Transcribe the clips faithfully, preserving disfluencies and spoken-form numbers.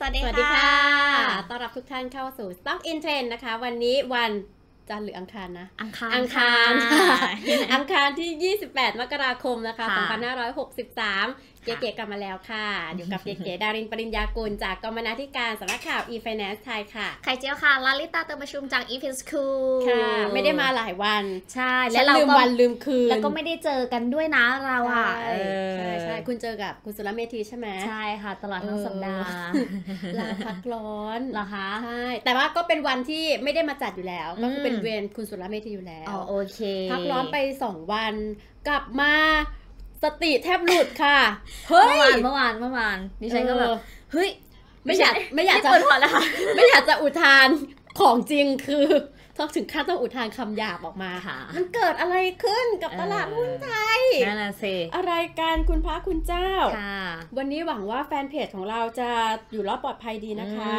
วัสดีค่ะต้อนรับทุกท่านเข้าสู่ Stock in Trend นะคะวันนี้วันจันทร์หรืออังคารนะอังคารอังคารอังคารที่ยี่สิบแปดมกราคมนะคะสองพันห้าร้อยหกสิบสามเก๋ๆกลับมาแล้วค่ะอยู่กับเก๋ๆดารินปริญญากุลจากกรรมาธิการสำนักข่าว e-finance ไทยค่ะไข่เจียวค่ะลาลิตาเติมประชุมจาก e-fin school ค่ะไม่ได้มาหลายวันใช่และเราลืมวันลืมคืนแล้วก็ไม่ได้เจอกันด้วยนะเราอ่ะใช่ใช่คุณเจอกับคุณสุรเมธีใช่ไหมใช่ค่ะตลอดทั้งสัปดาห์ลาพักร้อนเหรอคะใช่แต่ว่าก็เป็นวันที่ไม่ได้มาจัดอยู่แล้วก็คือเป็นเวรคุณสุรเมธีอยู่แล้วอ๋อโอเคพักร้อนไปสองวันกลับมาสติแทบหลุดค่ะเฮ้ยเมื่อวานเมื่อวานดิฉันก็แบบเฮ้ยไม่อยากไม่อยากจะไม่อยากจะอุทานของจริงคือต้องถึงขั้นต้องอุทานคำหยาบออกมาค่ะมันเกิดอะไรขึ้นกับตลาดหุ้นไทยนั่นแหละสิอะไรกันคุณพระคุณเจ้าวันนี้หวังว่าแฟนเพจของเราจะอยู่รอดปลอดภัยดีนะคะ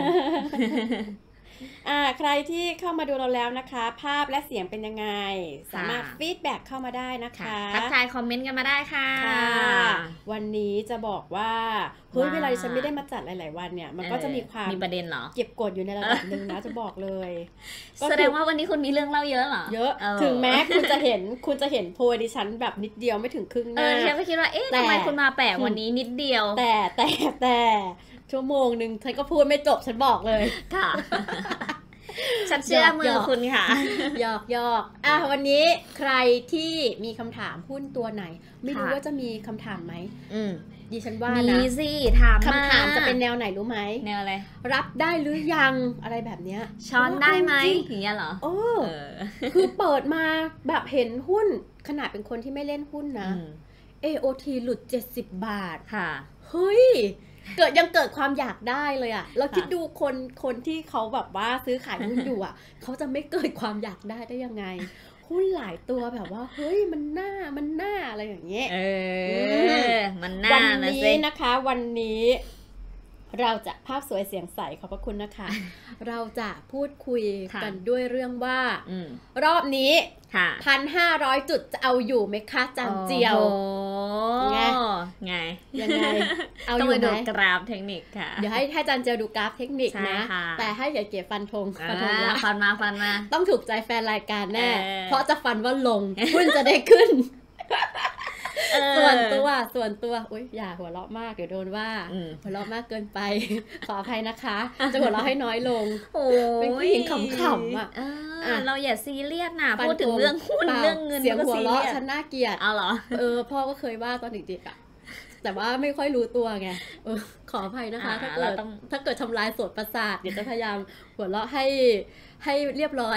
อ่าใครที่เข้ามาดูเราแล้วนะคะภาพและเสียงเป็นยังไงสามารถฟีดแบ็กเข้ามาได้นะคะทักทายคอมเมนต์กันมาได้ค่ะวันนี้จะบอกว่าเฮ้ยเวลาฉันไม่ได้มาจัดหลายๆวันเนี่ยมันก็จะมีความมีประเด็นเหรอเก็บกดอยู่ในระดับหนึ่งนะจะบอกเลยแสดงว่าวันนี้คุณมีเรื่องเล่าเยอะเหรอเยอะถึงแม้คุณจะเห็นคุณจะเห็นโพยดิฉันแบบนิดเดียวไม่ถึงครึ่งหน้าเออฉันก็คิดว่าเอ๊ะทำไมคุณมาแปลกวันนี้นิดเดียวแต่แต่แต่ชั่วโมงนึงฉันก็พูดไม่จบฉันบอกเลยค่ะฉันเชื่อมือคุณค่ะหยอกหยอกอ่ะวันนี้ใครที่มีคำถามหุ้นตัวไหนไม่รู้ว่าจะมีคำถามไหมอืมดิฉันว่านะมีสิถามคำถามจะเป็นแนวไหนรู้ไหมแนวอะไรรับได้หรือยังอะไรแบบเนี้ยช้อนได้ไหมอย่างเงี้ยเหรอโอ้คือเปิดมาแบบเห็นหุ้นขนาดเป็นคนที่ไม่เล่นหุ้นนะ เอ โอ ที หลุดเจ็ดสิบบาทค่ะเฮ้ยเกิดยังเกิดความอยากได้เลยอ่ะเราคิดดูคนคนที่เขาแบบว่าซื้อขายหุ้นอยู่อ่ะเขาจะไม่เกิดความอยากได้ได้ยังไงหุ้นหลายตัวแบบว่าเฮ้ยมันน่ามันน่าอะไรอย่างเงี้ยเออมันน่าวันนี้นะคะวันนี้เราจะภาพสวยเสียงใสขอบพระคุณนะคะเราจะพูดคุยกันด้วยเรื่องว่ารอบนี้พันห้าร้อยจุดจะเอาอยู่ไหมคะจันเจียวไงไงยังไงเอาอยู่ไหมต้องไปดูกราฟเทคนิคค่ะเดี๋ยวให้ให้จันเจียวดูกราฟเทคนิคนะแต่ให้เก๋ๆฟันธงฟันธงแล้วฟันมาฟันมาต้องถูกใจแฟนรายการแน่เพราะจะฟันว่าลงหุ้นจะได้ขึ้นส่วนตัวส่วนตัวอุ้ยอย่าหัวเราะมากเดี๋ยวโดนว่าหัวเราะมากเกินไปขออภัยนะคะจะหัวเราะให้น้อยลงเป็นผู้หญิงขำๆอ่ะเราอย่าซีเรียสนะพูดถึงเรื่องหุ้นเรื่องเงินเสียงหัวเราะฉันน่าเกลียดเอาเหรอเออพ่อก็เคยว่าตอนเด็กๆอ่ะแต่ว่าไม่ค่อยรู้ตัวไงเออขออภัยนะคะถ้าเกิดถ้าเกิดทำลายโสตประสาทเดี๋ยวจะพยายามหัวเราะให้ให้เรียบร้อย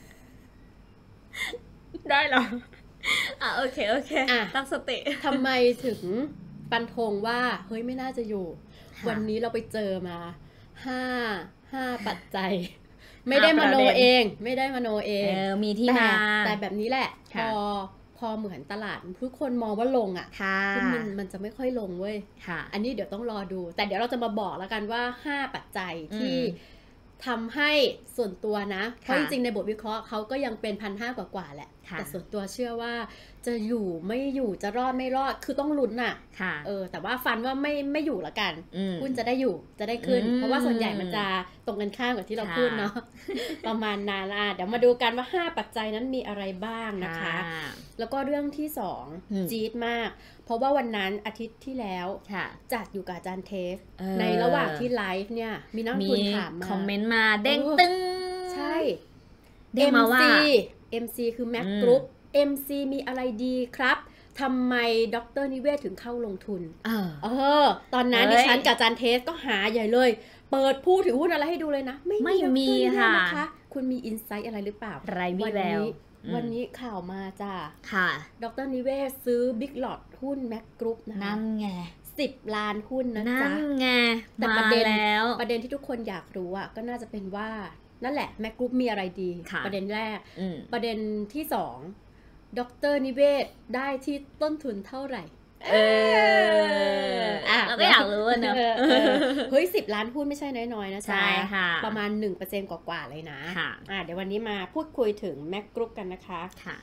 ได้เหรออ่ะโอเคโอเคตั้งสติทำไมถึงฟันธงว่าเฮ้ยไม่น่าจะอยู่วันนี้เราไปเจอมาห้าห้าปัจจัยไม่ได้มโนเองไม่ได้มโนเองเออมีที่มาแต่แบบนี้แหละพอพอเหมือนตลาดทุกคนมองว่าลงอ่ะมันมันจะไม่ค่อยลงเว้ยอันนี้เดี๋ยวต้องรอดูแต่เดี๋ยวเราจะมาบอกแล้วกันว่าห้าปัจจัยที่ทำให้ส่วนตัวนะเพราะจริงๆในบทวิเคราะห์เขาก็ยังเป็นพันห้ากว่าๆแหละแต่ส่วนตัวเชื่อว่าจะอยู่ไม่อยู่จะรอดไม่รอดคือต้องลุ้นน่ะเออแต่ว่าฟันว่าไม่ไม่อยู่ละกันหุ้นจะได้อยู่จะได้ขึ้นเพราะว่าส่วนใหญ่มันจะตรงกันข้ามกับที่เราพูดเนาะประมาณนั้นอ่ะเดี๋ยวมาดูกันว่าห้าปัจจัยนั้นมีอะไรบ้างนะคะแล้วก็เรื่องที่สองจี๊ดมากเพราะว่าวันนั้นอาทิตย์ที่แล้วจัดอยู่กับอาจารย์เทฟในระหว่างที่ไลฟ์เนี่ยมีนักลงทุนถามมาคอมเมนต์มาเด้งตึ้งใช่ เอ็ม ซี เอ็ม ซี คือ Mac Group เอ็ม ซี มีอะไรดีครับทำไมดร.นิเวศถึงเข้าลงทุนเออเออตอนนั้นดิฉันกับอาจารย์เทสก็หาใหญ่เลยเปิดพูดถึงหุ้นอะไรให้ดูเลยนะไม่ไม่มีค่ะนะคะคุณมีอินไซต์อะไรหรือเปล่าไรมีแวววันนี้ข่าวมาจ้าค่ะดร.นิเวศซื้อ Big Lot หุ้น Mac Group นะคะนั่นไงสิบล้านหุ้นนะจ๊ะนั่นไงแต่ประเด็นแล้วประเด็นที่ทุกคนอยากรู้อ่ะก็น่าจะเป็นว่านั่นแหละ Mac Group มีอะไรดีประเด็นแรกประเด็นที่สองดร.นิเวศได้ที่ต้นทุนเท่าไหร่เอออ่ะเราก็อยากรู้นะเฮ้ยสิบล้านหุ้นไม่ใช่น้อยๆนะจ๊ะใช่ค่ะประมาณ หนึ่งเปอร์เซ็นต์ กว่าๆเลยนะอ่ะเดี๋ยววันนี้มาพูดคุยถึง Mac Group กันนะคะค่ะ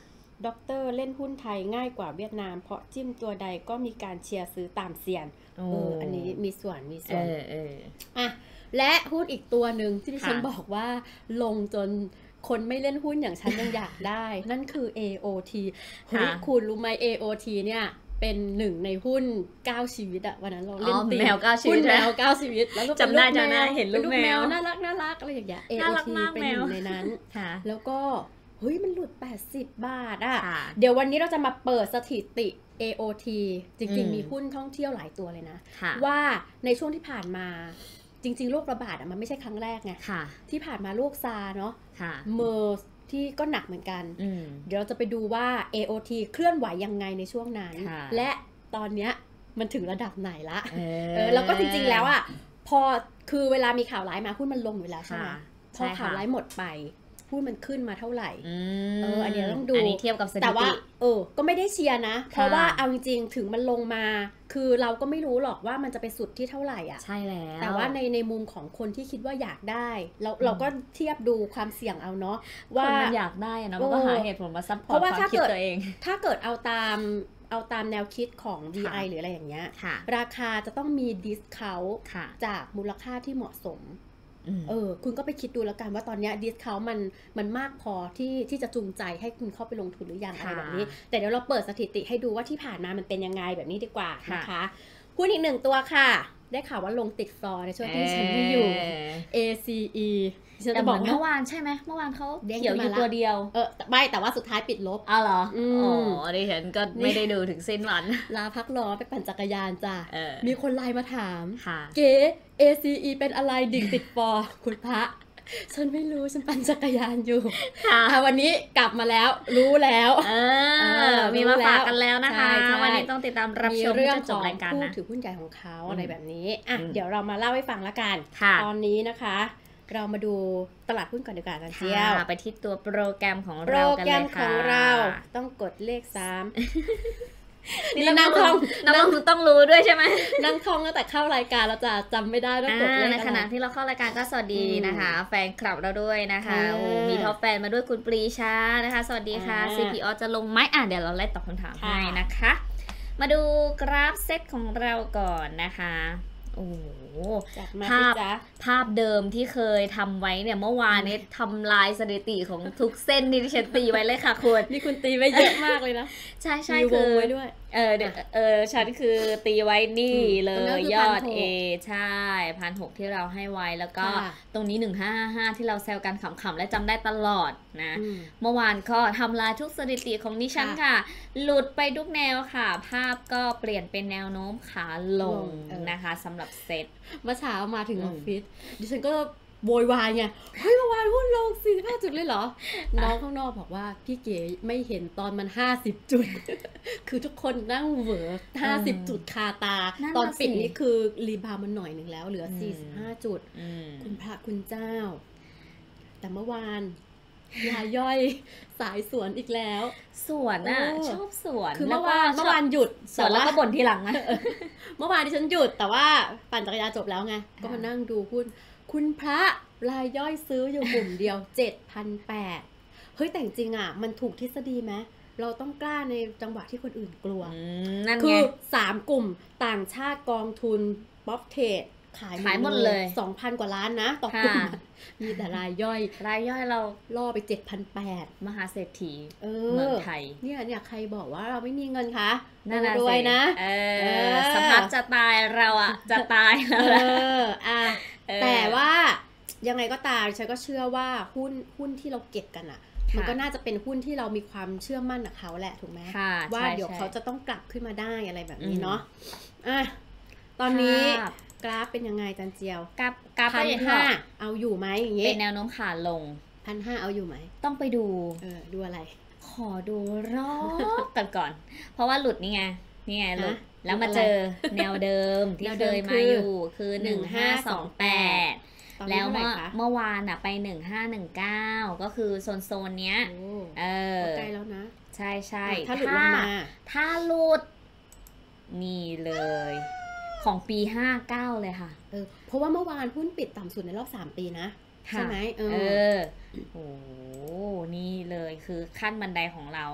ด็อกเตอร์เล่นหุ้นไทยง่ายกว่าเวียดนามเพราะจิ้มตัวใดก็มีการเชียร์ซื้อตามเซียนเอออันนี้มีส่วนมีส่วนเออเอออ่ะและหุ้นอีกตัวหนึ่งที่ดิฉันบอกว่าลงจนคนไม่เล่นหุ้นอย่างฉันยังอยากได้นั่นคือ เอ โอ ที เฮ้ยคุณรู้ไหม เอ โอ ที เนี่ยเป็นหนึ่งในหุ้นเก้าชีวิตอะวันนั้นเราเล่นตีแมวเก้าชีวิตหุ้นแมวเก้าชีวิตแล้วจำได้จำได้เห็นลูกแมวน่ารักน่ารักอะไรอย่างเงี้ย เอ โอ ที เป็นหนึ่งในนั้นแล้วก็เฮ้ยมันหลุดแปดสิบบาทอะเดี๋ยววันนี้เราจะมาเปิดสถิติ เอ โอ ที จริงๆมีหุ้นท่องเที่ยวหลายตัวเลยนะว่าในช่วงที่ผ่านมาจริงๆโรคระบาดอ่ะมันไม่ใช่ครั้งแรกไงที่ผ่านมาโรคซาร์เนาะเมอร์สที่ก็หนักเหมือนกันเดี๋ยวเราจะไปดูว่า เอ โอ ที เคลื่อนไหวยังไงในช่วงนั้นและตอนเนี้ยมันถึงระดับไหนละเออแล้วก็จริงๆแล้วอ่ะพอคือเวลามีข่าวร้ายมาหุ้นมันลงอยู่แล้วใช่ไหมพอข่าวร้ายหมดไปหุ้นมันขึ้นมาเท่าไหร่เอออันนี้ต้องดูอันนี้เทียบกับสถิติแต่ว่าเออก็ไม่ได้เชียร์นะเพราะว่าเอาจริงๆถึงมันลงมาคือเราก็ไม่รู้หรอกว่ามันจะไปสุดที่เท่าไหร่อ่ะใช่แล้วแต่ว่าในในมุมของคนที่คิดว่าอยากได้เราเราก็เทียบดูความเสี่ยงเอาเนาะว่าคนมันอยากได้นะมันก็หาเหตุผลมาซัพพอร์ตความคิดตัวเองถ้าเกิดเอาตามเอาตามแนวคิดของ วี ไอ หรืออะไรอย่างเงี้ยราคาจะต้องมีดิสเคาท์จากมูลค่าที่เหมาะสมเออคุณก็ไปคิดดูแล้วกันว่าตอนนี้ดิสเคาท์มันมันมากพอที่ที่จะจูงใจให้คุณเข้าไปลงทุนหรือยังอะไรแบบนี้แต่เดี๋ยวเราเปิดสถิติให้ดูว่าที่ผ่านมามันเป็นยังไงแบบนี้ดีกว่านะคะหุ้นอีกหนึ่งตัวค่ะได้ข่าวว่าลงติดฟลอร์ในช่วงที่ฉันไม่อยู่ เอ ซี อีแต่บอกเมื่อวานใช่ไหมเมื่อวานเขาเขียวอยู่ตัวเดียวเออไม่แต่ว่าสุดท้ายปิดลบอ้าวเหรออ๋อดิฉันก็ไม่ได้ดูถึงสิ้นวันลาพักร้อนไปปั่นจักรยานจ้ะมีคนไลน์มาถามเก๋ เอ ซี อี เป็นอะไรดิ่งติดฟอร์คุณพระฉันไม่รู้ฉันปั่นจักรยานอยู่ค่ะวันนี้กลับมาแล้วรู้แล้วมีมาฝากกันแล้วนะคะวันนี้ต้องติดตามรับชมเรื่องของผู้ถือหุ้นใหญ่ของเขาอะไรแบบนี้อ่ะเดี๋ยวเรามาเล่าให้ฟังละกันตอนนี้นะคะเรามาดูตลาดหุ้นก่อนดีกว่ากันเจียวไปที่ตัวโปรแกรมของเรากันเลยค่ะโปรแกรมของเราต้องกดเลขสามนี่นั่งท่องนั่งต้องรู้ด้วยใช่ไหมนั่งท่องตั้งแต่เข้ารายการเราจะจำไม่ได้ต้องกดเลขในขณะที่เราเข้ารายการก็สวัสดีนะคะแฟนคลับเราด้วยนะคะโอ้มีท็อปแฟนมาด้วยคุณปรีชานะคะสวัสดีค่ะ ซี พี อ จะลงไหมอ่ะเดี๋ยวเราไล่ตอบคำถามให้นะคะมาดูกราฟเซตของเราก่อนนะคะโอ้ภาพภาพเดิมที่เคยทำไว้เนี่ยเมื่อวานนี้ทำลายสถิติของทุกเส้นที่ดิฉันตีไว้เลยค่ะคุณนี่คุณตีไว้เยอะมากเลยนะใช่ใช่คือเออเออฉันคือตีไว้นี่เลยยอด A ใช่พันหกที่เราให้ไว้แล้วก็ตรงนี้หนึ่งห้าห้าห้าที่เราแซวกันขำๆและจำได้ตลอดนะเมื่อวานก็ทำลายทุกสถิติของดิฉันค่ะหลุดไปทุกแนวค่ะภาพก็เปลี่ยนเป็นแนวโน้มขาลงนะคะสำหรับเซตเมื่อเช้ามาถึงออฟฟิศดิฉันก็โวยวายไงเฮ้ยเมื่อวานหุ้นลงสี่สิบห้าจุดเลยเหรอน้องข้างนอกบอกว่าพี่เก๋ไม่เห็นตอนมันห้าสิบจุดคือทุกคนนั่งเหวอห้าสิบจุดคาตาตอนปิดนี่คือรีบาวมันหน่อยหนึ่งแล้วเหลือสี่สิบห้าจุดคุณพระคุณเจ้าแต่เมื่อวานยาย่อยสายสวนอีกแล้วสวนอ่ะชอบสวนคือเมื่อวานเมื่อวานหยุดสวนแล้วก็บ่นทีหลังนะเมื่อวานที่ฉันหยุดแต่ว่าปั่นจักรยานจบแล้วไงก็มานั่งดูหุ้นคุณพระรายย่อยซื้ออยู่กลุ่มเดียว เจ็ดพันแปดร้อย เฮ้ยแต่จริงอ่ะมันถูกทฤษฎีไหมเราต้องกล้าในจังหวะที่คนอื่นกลัวคือสามกลุ่มต่างชาติกองทุนป๊อปเทรดขายหมดเลยสองพัน กว่าล้านนะต่อกลุ่มมีแต่รายย่อยรายย่อยเราล่อไป เจ็ดพันแปดร้อยมหาเศรษฐีเออเมืองไทยเนี่ยเนี่ยใครบอกว่าเราไม่มีเงินคะน่ารวยนะเออสภาพจะตายเราอ่ะจะตายแล้วเอออ่ะแต่ว่ายังไงก็ตามฉันก็เชื่อว่าหุ้นหุ้นที่เราเก็บกันอ่ะมันก็น่าจะเป็นหุ้นที่เรามีความเชื่อมั่นกับเขาแหละถูกไหมว่าเดี๋ยวเขาจะต้องกลับขึ้นมาได้อะไรแบบนี้เนาะอ่ะตอนนี้กราฟเป็นยังไงจันเจียวกราฟกราฟพันห้าเอาอยู่ไหมอย่างงี้เป็นแนวโน้มขาลงพันห้าเอาอยู่ไหมต้องไปดูเออดูอะไรขอดูรอบกันก่อนเพราะว่าหลุดนี่ไงนี่ไงหลุดแล้วมาเจอแนวเดิมที่เคยมาอยู่คือหนึ่งห้าสองแปดแล้วเมื่อเมื่อวานอ่ะไปหนึ่งห้าหนึ่งเก้าก็คือโซนโซนเนี้ยเออใกล้แล้วนะใช่ใช่ถ้าหลุดลงมาถ้าหลุดนี่เลยของปีห้าเก้าเลยค่ะเออเพราะว่าเมื่อวานหุ้นปิดต่ำสุดในรอบสามปีนะใช่ไหมเออโอ้นี่เลยคือขั้นบันไดของเรา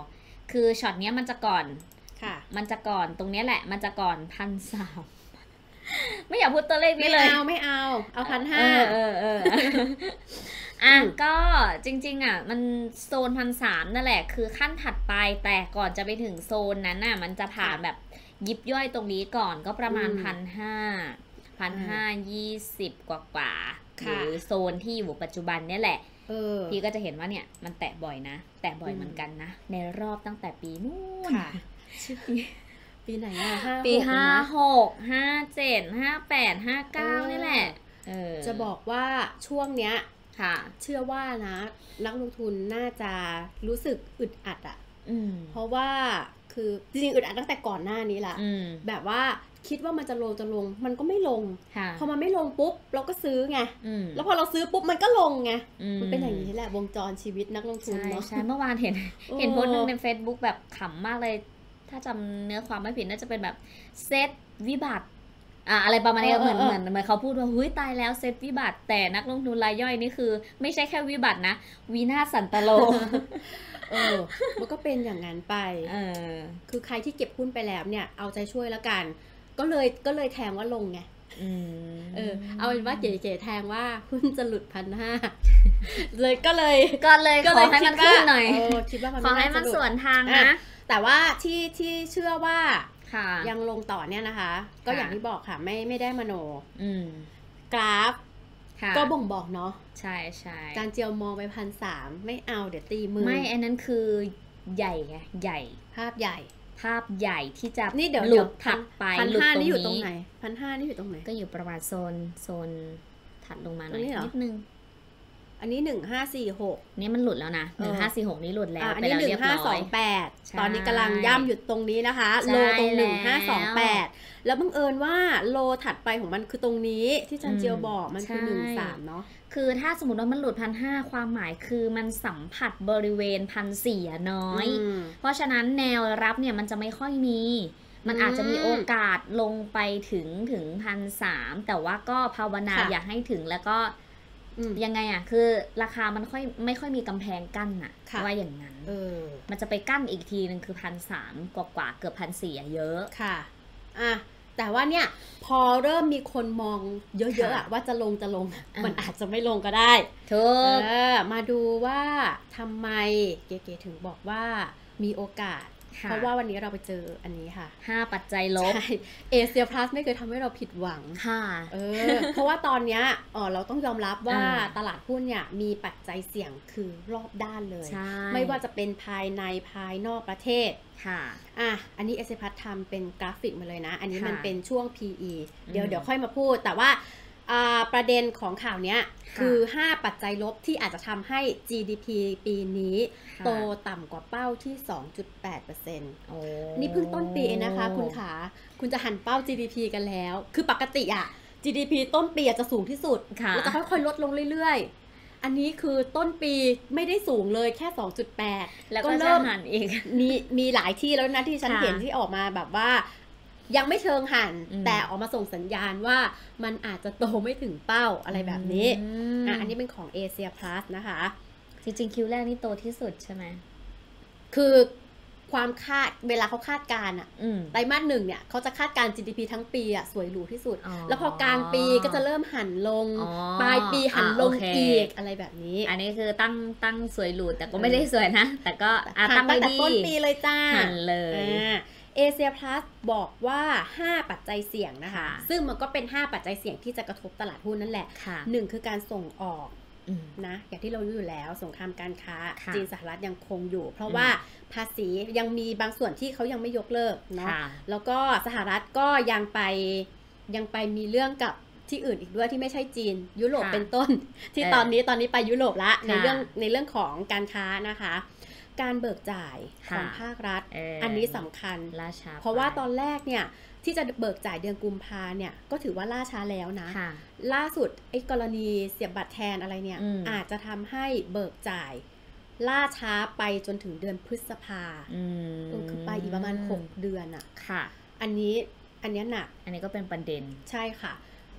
คือช็อตเนี้ยมันจะก่อนค่ะมันจะก่อนตรงนี้แหละมันจะก่อนพันสามไม่อยากพูดตัวเลขนี้เลยไม่เอาไม่เอาเอาพันห้าเออเอออ่ะก็จริงๆอ่ะมันโซนพันสามนั่นแหละคือขั้นถัดไปแต่ก่อนจะไปถึงโซนนั้นน่ะมันจะผ่านแบบยิบย่อยตรงนี้ก่อนก็ประมาณพันห้าพันห้ายี่สิบกว่ากว่าหรือโซนที่อยู่ปัจจุบันเนี่ยแหละพี่ก็จะเห็นว่าเนี่ยมันแตะบ่อยนะแตะบ่อยเหมือนกันนะในรอบตั้งแต่ปีนู้นปีไหนอ่ะปีห้าหกห้าเจ็ดห้าแปดห้าเก้านี่แหละจะบอกว่าช่วงเนี้ยเชื่อว่านะนักลงทุนน่าจะรู้สึกอึดอัดอ่ะเพราะว่าคือจริงๆอึดอัดตั้งแต่ก่อนหน้านี้แหละแบบว่าคิดว่ามันจะลงจะลงมันก็ไม่ลงพอมันไม่ลงปุ๊บเราก็ซื้อไงแล้วพอเราซื้อปุ๊บมันก็ลงไงมันเป็นอย่างนี้แหละวงจรชีวิตนักลงทุนเนาะใช่เมื่อวานเห็นเห็นโพสต์นึงใน Facebook แบบขำมากเลยถ้าจำเนื้อความไม่ผิดน่าจะเป็นแบบเซตวิบัติอ่ะอะไรประมาณนี้เหมือนเหมือนเหมือนเขาพูดว่าเฮ้ยตายแล้วเซตวิบัติแต่นักลงทุนรายย่อยนี่คือไม่ใช่แค่วิบัตินะวินาศสันตโลเออมันก็เป็นอย่างนั้นไปเออคือใครที่เก็บหุ้นไปแล้วเนี่ยเอาใจช่วยแล้วกันก็เลยก็เลยแทงว่าลงไงเออเอาเป็นว่าเก๋ๆแทงว่าหุ้นจะหลุดพันห้าเลยก็เลยก็เลยขอให้มันขึ้นหน่อยคิดว่ามันขอให้มันสวนทางนะแต่ว่าที่ที่เชื่อว่ายังลงต่อเนี่ยนะคะก็อย่างที่บอกค่ะไม่ไม่ได้มโนกราฟก็บ่งบอกเนาะใช่ใช่การเจียวมองไปพันสามไม่เอาเดี๋ยวตีมือไม่อันนั้นคือใหญ่ไงใหญ่ภาพใหญ่ภาพใหญ่ที่จะนี่เดี๋ยวหลุดถัดไปพันห้านี่อยู่ตรงไหนพันห้านี่อยู่ตรงไหนก็อยู่ประมาณโซนโซนถัดลงมาหน่อยนิดนึงอันนี้หนึ่งห้าสี่หกนี่มันหลุดแล้วนะหนึ่งห้าสี่หกนี้หลุดแล้วอันนี้หนึ่งห้าสองแปดตอนนี้กำลังย่ำอยู่ตรงนี้นะคะโลตรงหนึ่งห้าสองแปดแล้วบังเอิญว่าโลถัดไปของมันคือตรงนี้ที่จันเจียวบอกมันคือหนึ่งสามเนาะคือถ้าสมมติว่ามันหลุดพันห้าความหมายคือมันสัมผัสบริเวณพันสี่น้อยเพราะฉะนั้นแนวรับเนี่ยมันจะไม่ค่อยมีมันอาจจะมีโอกาสลงไปถึงถึงพันสามแต่ว่าก็ภาวนาอย่าให้ถึงแล้วก็ยังไงอ่ะคือราคามันค่อยไม่ค่อยมีกำแพงกั้นอ่ะว่าอย่างนั้นมันจะไปกั้นอีกทีนึงคือพันสามกว่ากว่าเกือบพันสี่เยอะค่ะอ่ะแต่ว่าเนี่ยพอเริ่มมีคนมองเยอะๆอ่ะว่าจะลงจะลงมันอาจจะไม่ลงก็ได้ถูกมาดูว่าทำไมเก๋ๆถึงบอกว่ามีโอกาสเพราะว่าวันนี้เราไปเจออันนี้ค่ะห้าปัจจัยลบใช่เอเชียพลัสไม่เคยทำให้เราผิดหวังค่ะเออเพราะว่าตอนเนี้ยอ๋อเราต้องยอมรับว่าตลาดหุ้นเนี่ยมีปัจจัยเสี่ยงคือรอบด้านเลยไม่ว่าจะเป็นภายในภายนอกประเทศค่ะอ่ะอันนี้เอเชียพลัสทำเป็นกราฟิกมาเลยนะอันนี้มันเป็นช่วง พี อี เดี๋ยวเดี๋ยวค่อยมาพูดแต่ว่าประเด็นของข่าวนี้คือห้าปัจจัยลบที่อาจจะทำให้ จี ดี พี ปีนี้โตต่ำกว่าเป้าที่ สองจุดแปดเปอร์เซ็นต์ นี่เพิ่งต้นปีเองนะคะคุณขาคุณจะหันเป้า จี ดี พี กันแล้วคือปกติอะ จี ดี พี ต้นปีจะสูงที่สุดแล้วจะค่อยๆลดลงเรื่อยๆอันนี้คือต้นปีไม่ได้สูงเลยแค่ สองจุดแปดแล้วก็เริ่มหันอีกมีมีหลายที่แล้วนะที่ฉันเห็นที่ออกมาแบบว่ายังไม่เชิงหันแต่ออกมาส่งสัญญาณว่ามันอาจจะโตไม่ถึงเป้าอะไรแบบนี้อ่ะอันนี้เป็นของ Asia Plus นะคะจริงๆคิวแรกนี่โตที่สุดใช่ไหมคือความคาดเวลาเขาคาดการณ์อ่ะไตรมาสหนึ่งเนี่ยเขาจะคาดการณ์ จี ดี พี ทั้งปีอ่ะสวยหรูที่สุดแล้วพอกลางปีก็จะเริ่มหันลงปลายปีหันลงอีกอะไรแบบนี้อันนี้คือตั้งตั้งสวยหรูแต่ก็ไม่ได้สวยนะแต่ก็ตั้งแต่ต้นปีเลยจ้าหันเลยเอเชียพลัสบอกว่าห้าปัจจัยเสี่ยงนะคะซึ่งมันก็เป็นห้าปัจจัยเสี่ยงที่จะกระทบตลาดหุ้นนั่นแหละหนึ่งคือการส่งออกนะอย่างที่เรารู้อยู่แล้วสงครามการค้าจีนสหรัฐยังคงอยู่เพราะว่าภาษียังมีบางส่วนที่เขายังไม่ยกเลิกเนาะแล้วก็สหรัฐก็ยังไปยังไปมีเรื่องกับที่อื่นอีกด้วยที่ไม่ใช่จีนยุโรปเป็นต้นที่ตอนนี้ตอนนี้ไปยุโรปละในเรื่องในเรื่องของการค้านะคะการเบิกจ่ายของภาครัฐ อ, อันนี้สำคัญเพราะว่าตอนแรกเนี่ยที่จะเบิกจ่ายเดือนกุมภาเนี่ยก็ถือว่าล่าช้าแล้วนะล่าสุดไอ้กรณีเสียบบัตรแทนอะไรเนี่ยอาจจะทำให้เบิกจ่ายล่าช้าไปจนถึงเดือนพฤษภาคือไปอีกประมาณหกเดือนอ่ะค่ะอันนี้อันนี้หนักอันนี้ก็เป็นประเด็นใช่ค่ะ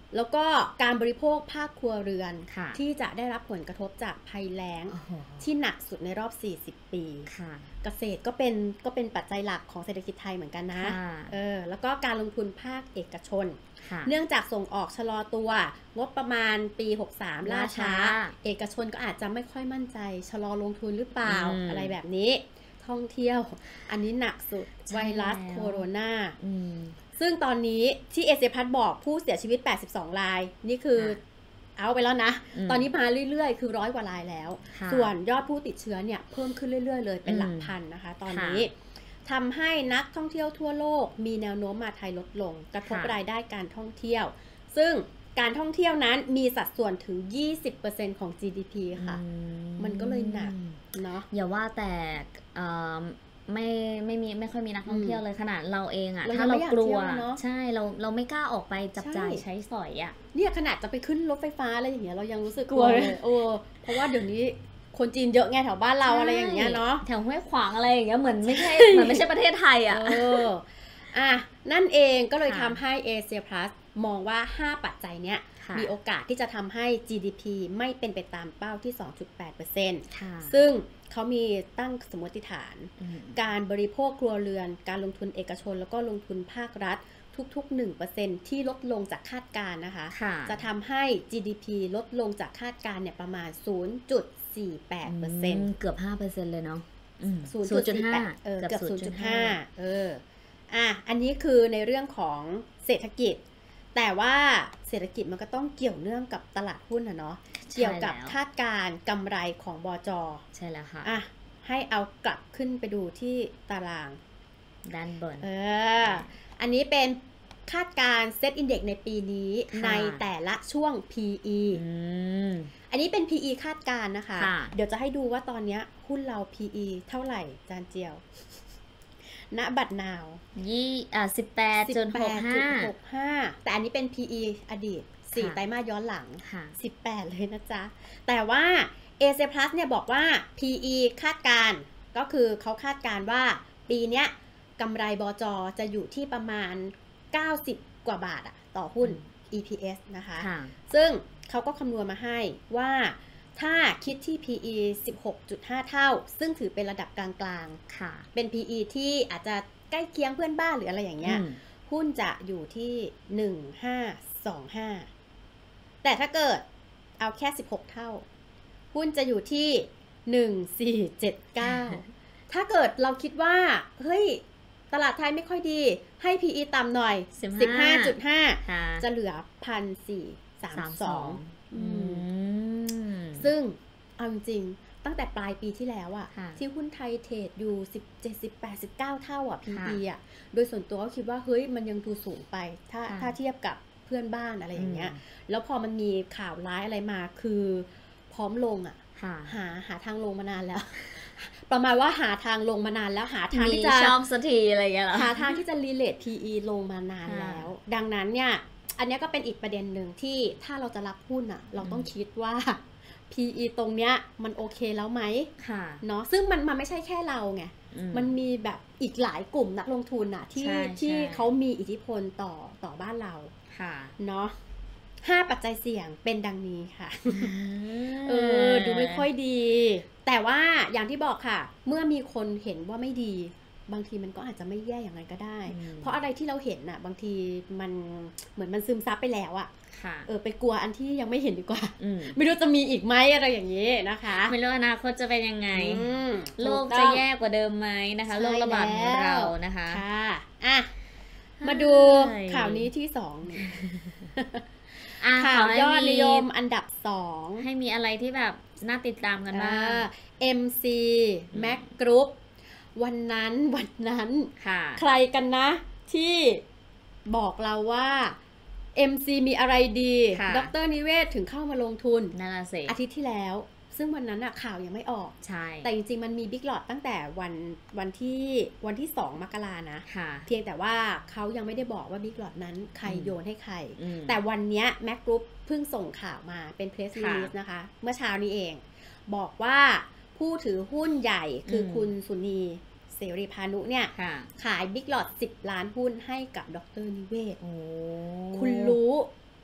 แล้วก็การบริโภคภาคครัวเรือนที่จะได้รับผลกระทบจากภัยแล้งที่หนักสุดในรอบสี่สิบปีเกษตรก็เป็นก็เป็นปัจจัยหลักของเศรษฐกิจไทยเหมือนกันนะเออแล้วก็การลงทุนภาคเอกชนเนื่องจากส่งออกชะลอตัวงบประมาณปีหกสิบสามล่าช้าเอกชนก็อาจจะไม่ค่อยมั่นใจชะลอลงทุนหรือเปล่า อ, อะไรแบบนี้ท่องเที่ยวอันนี้หนักสุดไวรัสโคโรนาซึ่งตอนนี้ที่เอเชียพัฒน์บอกผู้เสียชีวิตแปดสิบสองรายนี่คือเอาไปแล้วนะตอนนี้มาเรื่อยๆคือร้อยกว่ารายแล้วส่วนยอดผู้ติดเชื้อเนี่ยเพิ่มขึ้นเรื่อยๆเลยเป็นหลักพันนะคะตอนนี้ทำให้นักท่องเที่ยวทั่วโลกมีแนวโน้มมาไทยลดลงกระทบรายได้การท่องเที่ยวซึ่งการท่องเที่ยวนั้นมีสัดส่วนถึง ยี่สิบเปอร์เซ็นต์ ของ จี ดี พี ค่ะ ม, มันก็เลยหนักเนาะอย่าว่าแต่ไม่ไม่มีไม่ค่อยมีนักท่องเที่ยวเลยขนาดเราเองอะถ้าเรากลัวใช่เราเราไม่กล้าออกไปจับจ่ายใช้สอยอะเนี่ยขนาดจะไปขึ้นรถไฟฟ้าอะไรอย่างเงี้ยเรายังรู้สึกกลัวเลยโอ้เพราะว่าเดี๋ยวนี้คนจีนเยอะไงแถวบ้านเราอะไรอย่างเงี้ยเนาะแถวห้วยขวางอะไรอย่างเงี้ยเหมือนไม่ใช่เหมือนไม่ใช่ประเทศไทยอะเอออ่ะนั่นเองก็เลยทำให้ Asia Plus มองว่าห้าปัจจัยเนี้ยมีโอกาสที่จะทำให้ จี ดี พี ไม่เป็นไปตามเป้าที่ สองจุดแปดเปอร์เซ็นต์ ซึ่งเขามีตั้งสมมติฐานการบริโภคครัวเรือนการลงทุนเอกชนแล้วก็ลงทุนภาครัฐทุกๆ หนึ่งเปอร์เซ็นต์ ที่ลดลงจากคาดการณ์นะคะจะทำให้ จี ดี พี ลดลงจากคาดการณ์เนี่ยประมาณ ศูนย์จุดสี่แปดเปอร์เซ็นต์เกือบ ห้าเปอร์เซ็นต์ เลยเนาะศูนย์จุดสี่แปด เออเกือบ ศูนย์จุดห้า เอออ่ะอันนี้คือในเรื่องของเศรษฐกิจแต่ว่าเศรษฐกิจมันก็ต้องเกี่ยวเนื่องกับตลาดหุ้นนะเนาะเกี่ยวกับคาดการณ์กำไรของบจ. ใช่แล้วค่ะอ่ะให้เอากลับขึ้นไปดูที่ตารางด้านบนเอออันนี้เป็นคาดการณ์เซ็ตอินเด็กซ์ในปีนี้ในแต่ละช่วง พี อี อืมอันนี้เป็น พี อี คาดการณ์นะคะเดี๋ยวจะให้ดูว่าตอนนี้หุ้นเรา พี อี เท่าไหร่จานเจียวณบัตรนาวยี่อ่าสิบแปดจุดหกห้าแต่อันนี้เป็น พี อี อดีตสี่ไตรมาสย้อนหลังสิบแปดเลยนะจ๊ะแต่ว่า Asia Plus เนี่ยบอกว่า พี อี คาดการณ์ก็คือเขาคาดการณ์ว่าปีเนี้ยกำไรบจ.จะอยู่ที่ประมาณเก้าสิบกว่าบาทอะต่อหุ้น อี พี เอส นะคะซึ่งเขาก็คำนวณมาให้ว่าถ้าคิดที่ พี อี สิบหกจุดห้า เท่าซึ่งถือเป็นระดับกลางๆเป็น พี อี ที่อาจจะใกล้เคียงเพื่อนบ้านหรืออะไรอย่างเงี้ยหุ้นจะอยู่ที่หนึ่งพันห้าร้อยยี่สิบห้าแต่ถ้าเกิดเอาแค่สิบหกเท่าหุ้นจะอยู่ที่หนึ่งพันสี่ร้อยเจ็ดสิบเก้าถ้าเกิดเราคิดว่าเฮ้ยตลาดไทยไม่ค่อยดีให้ พี อี ต่ำหน่อย สิบห้าจุดห้า จะเหลือ หนึ่งพันสี่ร้อยสามสิบสองซึ่งเอาจริงๆตั้งแต่ปลายปีที่แล้วอะที่หุ้นไทยเทรดอยู่สิบเจ็ด สิบแปด สิบเก้าเท่าอะ พี อี อะโดยส่วนตัวก็คิดว่าเฮ้ยมันยังดูสูงไปถ้าถ้าเทียบกับเพื่อนบ้านอะไรอย่างเงี้ยแล้วพอมันมีข่าวร้ายอะไรมาคือพร้อมลงอะหาหาทางลงมานานแล้วประมาณว่าหาทางลงมานานแล้วหาทางที่จะช่องสักทีอะไรเงี้ยหาทางที่จะรีเลท พี อี ลงมานานแล้วดังนั้นเนี่ยอันนี้ก็เป็นอีกประเด็นหนึ่งที่ถ้าเราจะรับหุ้นอ่ะเราต้องคิดว่า พี อี ตรงเนี้ยมันโอเคแล้วไหมเนาะซึ่งมันมันไม่ใช่แค่เราไงมันมีแบบอีกหลายกลุ่มนักลงทุนอ่ะที่ที่เขามีอิทธิพลต่อต่อบ้านเราเนาะห้าปัจจัยเสี่ยงเป็นดังนี้ค่ะเออดูไม่ค่อยดีแต่ว่าอย่างที่บอกค่ะเมื่อมีคนเห็นว่าไม่ดีบางทีมันก็อาจจะไม่แย่อย่างไรก็ได้เพราะอะไรที่เราเห็นน่ะบางทีมันเหมือนมันซึมซับไปแล้วอะเออไปกลัวอันที่ยังไม่เห็นดีกว่าไม่รู้จะมีอีกไหมอะไรอย่างนี้นะคะไม่รู้อนาคตจะเป็นยังไงโลกจะแย่กว่าเดิมไหมนะคะโรคระบาดของเรานะคะค่ะอ่ะมาดูข่าวนี้ที่สองข่าวยอดนิยมอันดับสองให้มีอะไรที่แบบน่าติดตามกันบ้างเอ็ม ซี Mac Group วันนั้นวันนั้นใครกันนะที่บอกเราว่า เอ็ม ซี มีอะไรดีดร.นิเวศถึงเข้ามาลงทุนนั่นแหละสิอาทิตย์ที่แล้วซึ่งวันนั้นน่ะข่าวยังไม่ออกใช่แต่จริงๆมันมีบิ๊กลอตตั้งแต่วันวันที่วันที่สองมกรานะเพียงแต่ว่าเขายังไม่ได้บอกว่าบิ๊กลอตนั้นใครโยนให้ใครแต่วันนี้ Mac Group เพิ่งส่งข่าวมาเป็น Press Release นะคะเมื่อเช้านี้เองบอกว่าผู้ถือหุ้นใหญ่คือคุณสุนีเสรีพานุเนี่ยขายบิ๊กลอตสิบล้านหุ้นให้กับดร.นิเวศคุณรู้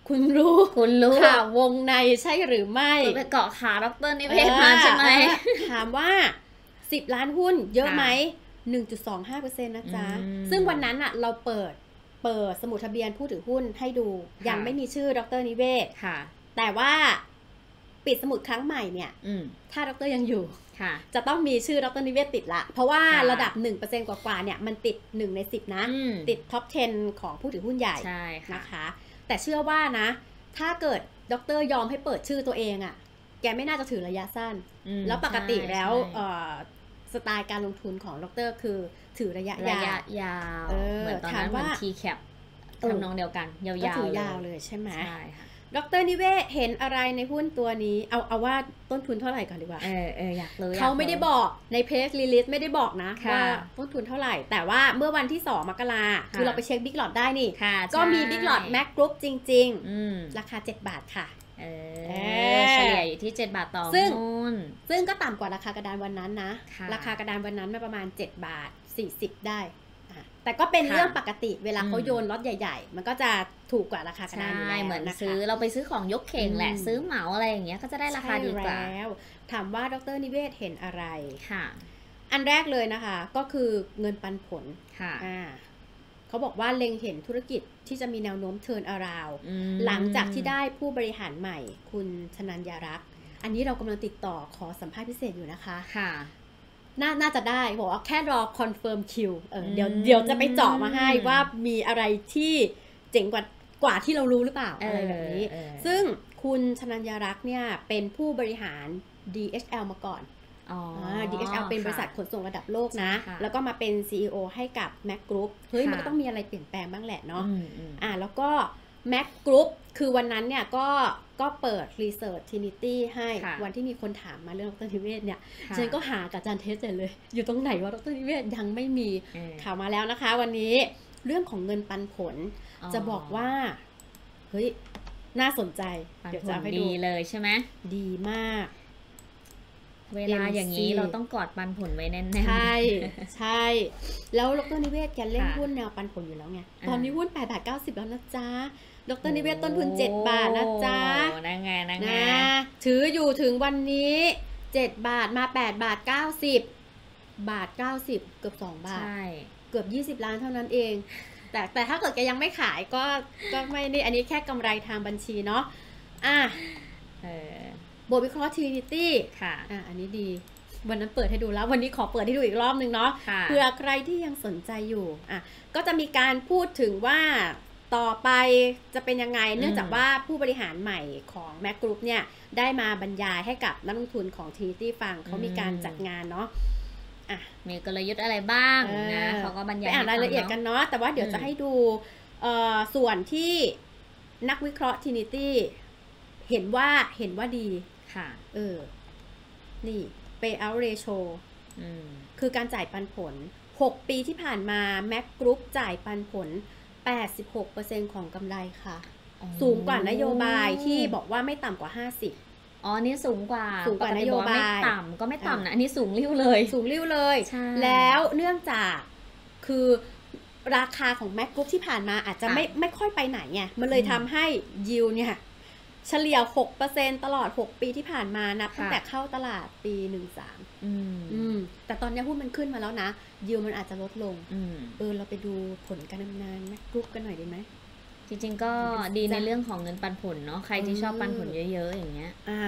คุณรู้คุณรู้ข่าววงในใช่หรือไม่ไปเกาะขาดร.นิเวศมาใช่ไหมถามว่าสิบล้านหุ้นเยอะไหม หนึ่งจุดสองห้าเปอร์เซ็นต์ นะจ๊ะซึ่งวันนั้นอ่ะเราเปิดเปิดสมุดทะเบียนผู้ถือหุ้นให้ดูยังไม่มีชื่อดร.นิเวศแต่ว่าปิดสมุดครั้งใหม่เนี่ยถ้าดร.ยังอยู่จะต้องมีชื่อดร.นิเวศติดละเพราะว่าระดับ หนึ่งเปอร์เซ็นต์ กว่าๆเนี่ยมันติดหนึ่งในสิบนะติดท็อปสิบของผู้ถือหุ้นใหญ่นะคะแต่เชื่อว่านะถ้าเกิดดร.ยอมให้เปิดชื่อตัวเองอ่ะแกไม่น่าจะถือระยะสั้นแล้วปกติแล้วสไตล์การลงทุนของดร.คือถือระยะยาวยาวเหมือนตอนนั้นเหมือน ที แคป ทำนองเดียวกันยาวๆก็ถือยาวเลยใช่ไหมใช่ค่ะดร.นิเวศเห็นอะไรในหุ้นตัวนี้เอาเอาว่าต้นทุนเท่าไหร่ก่อนดีกว่าเออเอออยากรู้เขาไม่ได้บอกในเพจรีลิสไม่ได้บอกนะว่าต้นทุนเท่าไหร่แต่ว่าเมื่อวันที่สองมกราคือเราไปเช็คบิ๊กหลอดได้นี่ก็มีบิ๊กหลอดแม็กกรุ๊ปจริงๆราคาเจ็ดบาทค่ะเออเฉลี่ยอยู่ที่เจ็ดบาทต่อหุ้นซึ่งก็ต่ำกว่าราคากระดานวันนั้นนะราคากระดานวันนั้นมาประมาณเจ็ดบาทสี่สิบได้แต่ก็เป็นเรื่องปกติเวลาเขาโยนล็อตใหญ่ๆมันก็จะถูกกว่าราคากระดานอยู่แล้วเหมือนซื้อเราไปซื้อของยกเข่งแหละซื้อเหมาอะไรอย่างเงี้ยก็จะได้ราคาดีกว่าแล้วถามว่าดร.นิเวศเห็นอะไรค่ะอันแรกเลยนะคะก็คือเงินปันผลค่ะอ่าเขาบอกว่าเล็งเห็นธุรกิจที่จะมีแนวโน้มเทิร์นอราวหลังจากที่ได้ผู้บริหารใหม่คุณชนัญญารักษ์อันนี้เรากำลังติดต่อขอสัมภาษณ์พิเศษอยู่นะคะค่ะน่าน่าจะได้บอกว่าแค่รอคอนเฟิร์มคิวเออเดี๋ยวเดี๋ยวจะไปเจาะมาให้ว่ามีอะไรที่เจ๋งกว่ากว่าที่เรารู้หรือเปล่าอะไรแบบนี้ซึ่งคุณชนัญญารักษ์เนี่ยเป็นผู้บริหาร ดี เอช แอล มาก่อนอ๋อดี เอช แอล เป็นบริษัทขนส่งระดับโลกนะแล้วก็มาเป็น ซี อี โอ ให้กับ Mac Group เฮ้ยมันก็ต้องมีอะไรเปลี่ยนแปลงบ้างแหละเนาะอ่าแล้วก็ Mac Group คือวันนั้นเนี่ยก็ก็เปิด Research Trinity ให้วันที่มีคนถามมาเรื่องดร.นิเวศเนี่ยฉันก็หากับอาจารย์เทสเลย อยู่ตรงไหนว่าดร.นิเวศยังไม่มีข่าวมาแล้วนะคะวันนี้เรื่องของเงินปันผลจะบอกว่าเฮ้ยน่าสนใจเดี๋ยวจะให้ดูดีเลยใช่ไหมดีมากเวลาอย่างนี้เราต้องกอดปันผลไว้แน่นๆใช่ใช่แล้วดร.นิเวศแกเล่นหุ้นแนวปันผลอยู่แล้วไงตอนนี้หุ้นแปดบาทเก้าสิบแล้วนะจ๊ะดร.นิเวศต้นทุนเจ็ดบาทนะจ๊ะนั่งไงนั่งไงถืออยู่ถึงวันนี้เจ็ดบาทมาแปดบาทเก้าสิบบาทเก้าสิบเกือบสองบาทใช่เกือบยี่สิบล้านเท่านั้นเองแต่แต่ถ้าเกิดแกยังไม่ขายก็ก็ไม่นี่อันนี้แค่กำไรทางบัญชีเนาะอ่ะเออบทวิเคราะห์ Trinity ค่ะอ่ะอันนี้ดีวันนั้นเปิดให้ดูแล้ววันนี้ขอเปิดให้ดูอีกรอบนึงเนาะเผื่อใครที่ยังสนใจอยู่อ่ะก็จะมีการพูดถึงว่าต่อไปจะเป็นยังไงเนื่องจากว่าผู้บริหารใหม่ของ Mac Group เนี่ยได้มาบรรยายให้กับนักลงทุนของ Trinity ฟังเขามีการจัดงานเนาะอ่ะมีกลยุทธ์อะไรบ้างนะเขาก็บรรยายไปอ่านรายละเอียดกันเนาะแต่ว่าเดี๋ยวจะให้ดูส่วนที่นักวิเคราะห์ Trinity เห็นว่าเห็นว่าดีค่ะเออนี่ payout ratio คือการจ่ายปันผลหกปีที่ผ่านมา Mac Group จ่ายปันผล แปดสิบหกเปอร์เซ็นต์ ของกำไรค่ะสูงกว่านโยบายที่บอกว่าไม่ต่ำกว่าห้าสิบอ๋อนี่สูงกว่าสูงกว่านโยบายไม่ต่ำก็ไม่ต่ำนะอันนี้สูงริ้วเลยสูงริ้วเลยแล้วเนื่องจากคือราคาของ Mac Group ที่ผ่านมาอาจจะไม่ไม่ค่อยไปไหนไงมันเลยทำให้ยิวเนี่ยเฉลี่ย หกเปอร์เซ็นต์ ตลอดหกปีที่ผ่านมานับตั้งแต่เข้าตลาดปีสิบสามอืมอืมแต่ตอนนี้หุ้นมันขึ้นมาแล้วนะยิวมันอาจจะลดลงอืมเออเราไปดูผลการดำเนิน Mac Group กันหน่อยดีไหมจริงๆก็ดีในเรื่องของเงินปันผลเนาะใครที่ชอบปันผลเยอะๆอย่างเงี้ยอ่า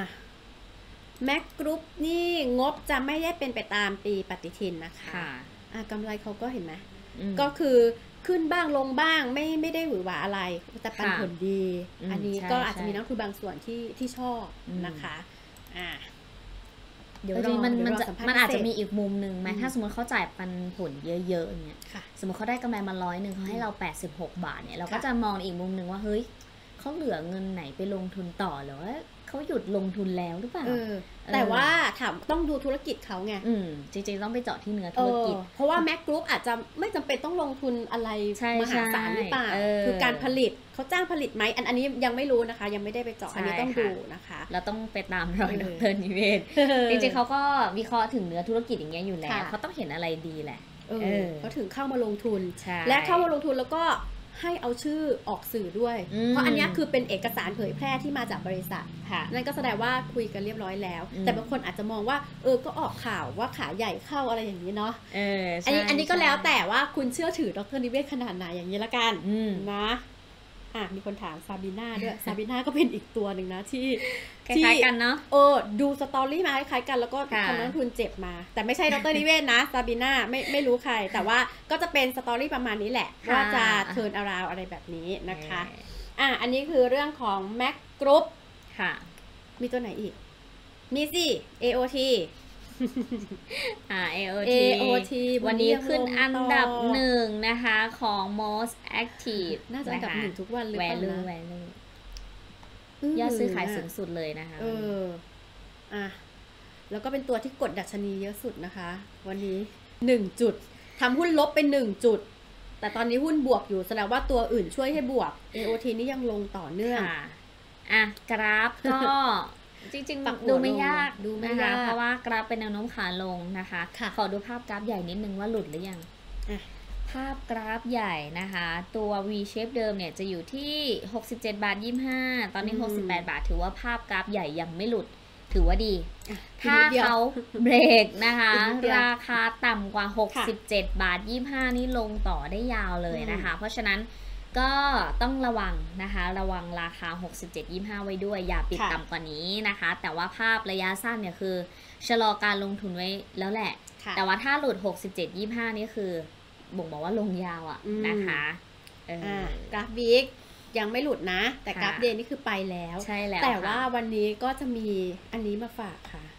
Mac Group นี่งบจะไม่ได้เป็นไปตามปีปฏิทินนะคะค่ะอ่ากำไรเขาก็เห็นไหมก็คือขึ้นบ้างลงบ้างไม่ไม่ได้หวือหวาอะไรแต่ปันผลดีอันนี้ก็อาจจะมีนักทุนบางส่วนที่ที่ชอบนะคะอ่าเดี๋ยวมันมันจะมันอาจจะมีอีกมุมหนึ่งไหมถ้าสมมติเขาจ่ายปันผลเยอะๆอย่างเงี้ยสมมติเขาได้กำไรมาร้อยหนึ่งเขาให้เราแปดสิบหกบาทเนี่ยเราก็จะมองอีกมุมหนึ่งว่าเฮ้ยเขาเหลือเงินไหนไปลงทุนต่อหรือว่าเขาหยุดลงทุนแล้วหรือเปล่าแต่ว่าถามต้องดูธุรกิจเขาไงจริงๆต้องไปเจาะที่เนื้อธุรกิจเพราะว่า Mac Group อาจจะไม่จำเป็นต้องลงทุนอะไรมหาศาลหรือเปล่าคือการผลิตเขาจ้างผลิตไหมอันอันนี้ยังไม่รู้นะคะยังไม่ได้ไปเจาะอันนี้ต้องดูนะคะเราต้องไปตามรอยดร.นิเวศจริงๆเขาก็วิเคราะห์ถึงเนื้อธุรกิจอย่างเงี้ยอยู่แล้วเขาต้องเห็นอะไรดีแหละเขาถึงเข้ามาลงทุนและเข้ามาลงทุนแล้วก็ให้เอาชื่อออกสื่อด้วยเพราะอันนี้คือเป็นเอกสารเผยแพร่ที่มาจากบริษัทนั่นก็แสดงว่าคุยกันเรียบร้อยแล้วแต่บางคนอาจจะมองว่าเออก็ออกข่าวว่าขาใหญ่เข้าอะไรอย่างนี้เนาะเอออันนี้อันนี้ก็แล้วแต่ว่าคุณเชื่อถือดร.นิเวศขนาดไหนอย่างนี้ละกันนะอ่ะมีคนถามซาบีน่าด้วยซาบีน่าก็เป็นอีกตัวหนึ่งนะที่คล้ายๆกันเนาะเออดูสตอรี่มาคล้ายๆกันแล้วก็ทำนักทุนเจ็บมาแต่ไม่ใช่ดร.นิเวศนะซาบีน่าไม่ไม่รู้ใครแต่ว่าก็จะเป็นสตอรี่ประมาณนี้แหละว่าจะเทิร์นอราวอะไรแบบนี้นะคะอ่ะอันนี้คือเรื่องของ Mac Group ค่ะมีตัวไหนอีกมีสิ เอ โอ ทีอ่า เอ โอ ที เอ โอ ที วันนี้ขึ้นอันดับหนึ่งนะคะของ most active น่าจะอันดับหนึ่งทุกวันเลย value value ยอดซื้อขายสูงสุดเลยนะคะเอออ่ะแล้วก็เป็นตัวที่กดดัชนีเยอะสุดนะคะวันนี้หนึ่งจุดทำหุ้นลบไปหนึ่งจุดแต่ตอนนี้หุ้นบวกอยู่แสดงว่าตัวอื่นช่วยให้บวก เอ โอ ที นี่ยังลงต่อเนื่องอ่ะกราฟก็จริงๆดูไม่ยากดูนะคะเพราะว่ากราฟเป็นแนวโน้มขาลงนะคะขอดูภาพกราฟใหญ่นิดนึงว่าหลุดหรือยังภาพกราฟใหญ่นะคะตัว V shape เดิมเนี่ยจะอยู่ที่หกสิบเจ็ดบาทยี่สิบห้าตอนนี้หกสิบแปดบาทถือว่าภาพกราฟใหญ่ยังไม่หลุดถือว่าดีถ้าเขาเบรกนะคะราคาต่ำกว่าหกสิบเจ็ดบาทยี่สิบห้านี่ลงต่อได้ยาวเลยนะคะเพราะฉะนั้นก็ต้องระวังนะคะระวังราคาหกสิบเจ็ด ยี่สิบห้าไว้ด้วยอย่าปิดต่ำกว่านี้นะคะแต่ว่าภาพระยะสั้นเนี่ยคือชะลอการลงทุนไว้แล้วแหละแต่ว่าถ้าหลุดหกสิบเจ็ด ยี่สิบห้านี่คือบ่งบอกว่าลงยาวอ่ะนะคะกราฟวีคยังไม่หลุดนะแต่กราฟเดย์นี่คือไปแล้วใช่แล้วแต่ว่าวันนี้ก็จะมีอันนี้มาฝากค่ะ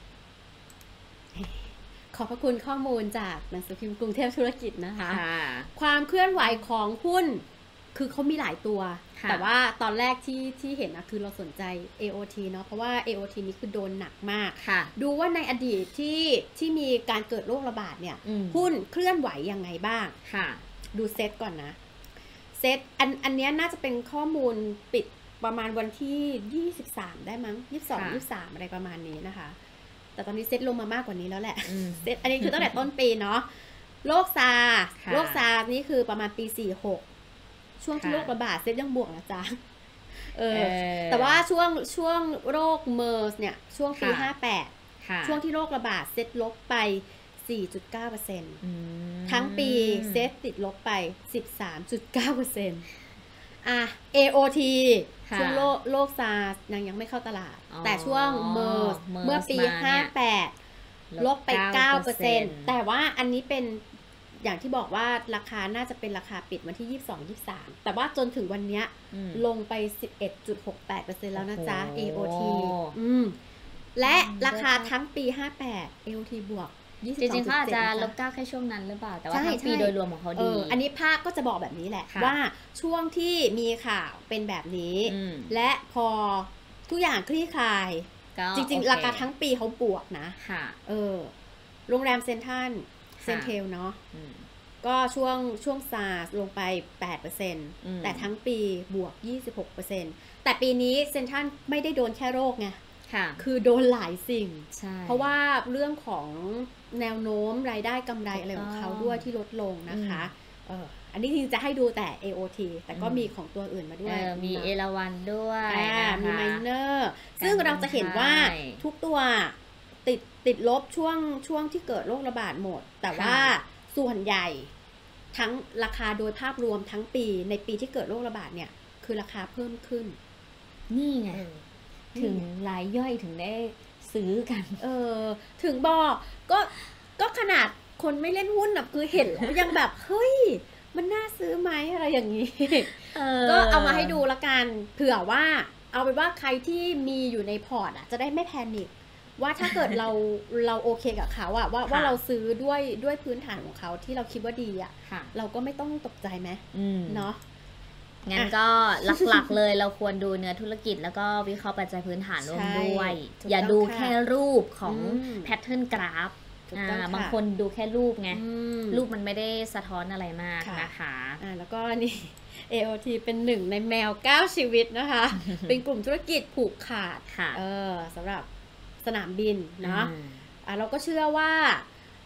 ขอบพระคุณข้อมูลจากหนังสือพิมพ์กรุงเทพธุรกิจนะคะความเคลื่อนไหวของหุ้นคือเขามีหลายตัวแต่ว่าตอนแรกที่ที่เห็นนะคือเราสนใจ เอ โอ ที เนาะเพราะว่า เอ โอ ที นี้คือโดนหนักมากดูว่าในอดีตที่ที่มีการเกิดโรคระบาดเนี่ยหุ้นเคลื่อนไหวยังไงบ้างดูเซตก่อนนะเซตอันอันนี้น่าจะเป็นข้อมูลปิดประมาณวันที่ยี่สิบสามได้มั้งยี่สิบสอง ยี่สิบสามอะไรประมาณนี้นะคะแต่ตอนนี้เซตลงมามากกว่านี้แล้วแหละเซตอันนี้คือตั้งแต่ต้นปีเนาะโรคซาร์โรคซาร์นี่คือประมาณปีสี่สิบหกช่วงที่โรคระบาดเซตยังบวกนะจ๊ะเออแต่ว่าช่วงช่วงโรคเมอร์สเนี่ยช่วงปีห้าสิบแปดช่วงที่โรคระบาดเซตลบไป สี่จุดเก้าเปอร์เซ็นต์ ทั้งปีเซตติดลบไป สิบสามจุดเก้าเปอร์เซ็นต์ อ่ะ เอ โอ ที ช่วงโรคโรคซาร์ยังยังไม่เข้าตลาดแต่ช่วงเมอร์สเมื่อปีห้าสิบแปดลบไป เก้าเปอร์เซ็นต์ แต่ว่าอันนี้เป็นอย่างที่บอกว่าราคาน่าจะเป็นราคาปิดวันที่ยี่สิบสอง ยี่สิบสามแต่ว่าจนถึงวันนี้ลงไป สิบเอ็ดจุดหกแปดเปอร์เซ็นต์ แล้วนะจ๊ะ เอ โอ ที อืมและราคาทั้งปีห้าสิบแปด เอ โอ ที บวกจริงๆเขาอาจจะลบเก้าแค่ช่วงนั้นหรือเปล่าแต่ว่าทั้งปีโดยรวมของเขาดีอันนี้ภาพก็จะบอกแบบนี้แหละว่าช่วงที่มีข่าวเป็นแบบนี้และพอทุกอย่างคลี่คลายจริงๆราคาทั้งปีเขาบวกนะเออโรงแรมเซ็นทรัลเซ็นเทลเนาะก็ช่วงช่วงซาร์สลงไป แปดเปอร์เซ็นต์ แต่ทั้งปีบวก ยี่สิบหกเปอร์เซ็นต์ แต่ปีนี้เซ็นทรัลไม่ได้โดนแค่โรคไงคือโดนหลายสิ่งเพราะว่าเรื่องของแนวโน้มรายได้กำไรอะไรของเขาด้วยที่ลดลงนะคะเอออันนี้จริงจะให้ดูแต่ เอ โอ ที แต่ก็มีของตัวอื่นมาด้วยมีเอราวันด้วยมีไมเนอร์ซึ่งเราจะเห็นว่าทุกตัวติดติดลบช่วงช่วงที่เกิดโรคระบาดหมดแต่ว่าส่วนใหญ่ทั้งราคาโดยภาพรวมทั้งปีในปีที่เกิดโรคระบาดเนี่ยคือราคาเพิ่มขึ้นนี่ไงถึงรายย่อยถึงได้ซื้อกันเออถึงบอกก็ก็ขนาดคนไม่เล่นหุ้นแบบคือเห็นแล้วยังแบบเฮ้ยมันน่าซื้อไหมอะไรอย่างนี้ก็เอามาให้ดูละกันเผื่อว่าเอาไปว่าใครที่มีอยู่ในพอร์ตอ่ะจะได้ไม่แพนิคว่าถ้าเกิดเราเราโอเคกับเขาอะว่าว่าเราซื้อด้วยด้วยพื้นฐานของเขาที่เราคิดว่าดีอะเราก็ไม่ต้องตกใจไหมเนาะงั้นก็หลักๆเลยเราควรดูเนื้อธุรกิจแล้วก็วิเคราะห์ปัจจัยพื้นฐานร่วมด้วยอย่าดูแค่รูปของแพทเทิร์นกราฟบางคนดูแค่รูปไงรูปมันไม่ได้สะท้อนอะไรมากนะคะแล้วก็นี่ เอ โอ ที เป็นหนึ่งในแมวเก้าชีวิตนะคะเป็นกลุ่มธุรกิจผูกขาดเออสำหรับสนามบินเนาะะเราก็เชื่อว่า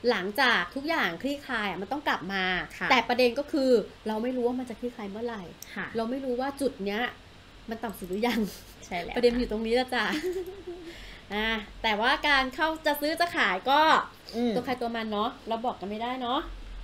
หลังจากทุกอย่างคลี่คลายมันต้องกลับมาแต่ประเด็นก็คือเราไม่รู้ว่ามันจะคลี่คลายเมื่อไหร่เราไม่รู้ว่าจุดเนี้ยมันต่ำสุดหรือยังใช่แล้วประเด็นอยู่ตรงนี้ละจ้ะอ่าแต่ว่าการเข้าจะซื้อจะขายก็ตัวใครตัวมันเนาะเราบอกกันไม่ได้เนาะ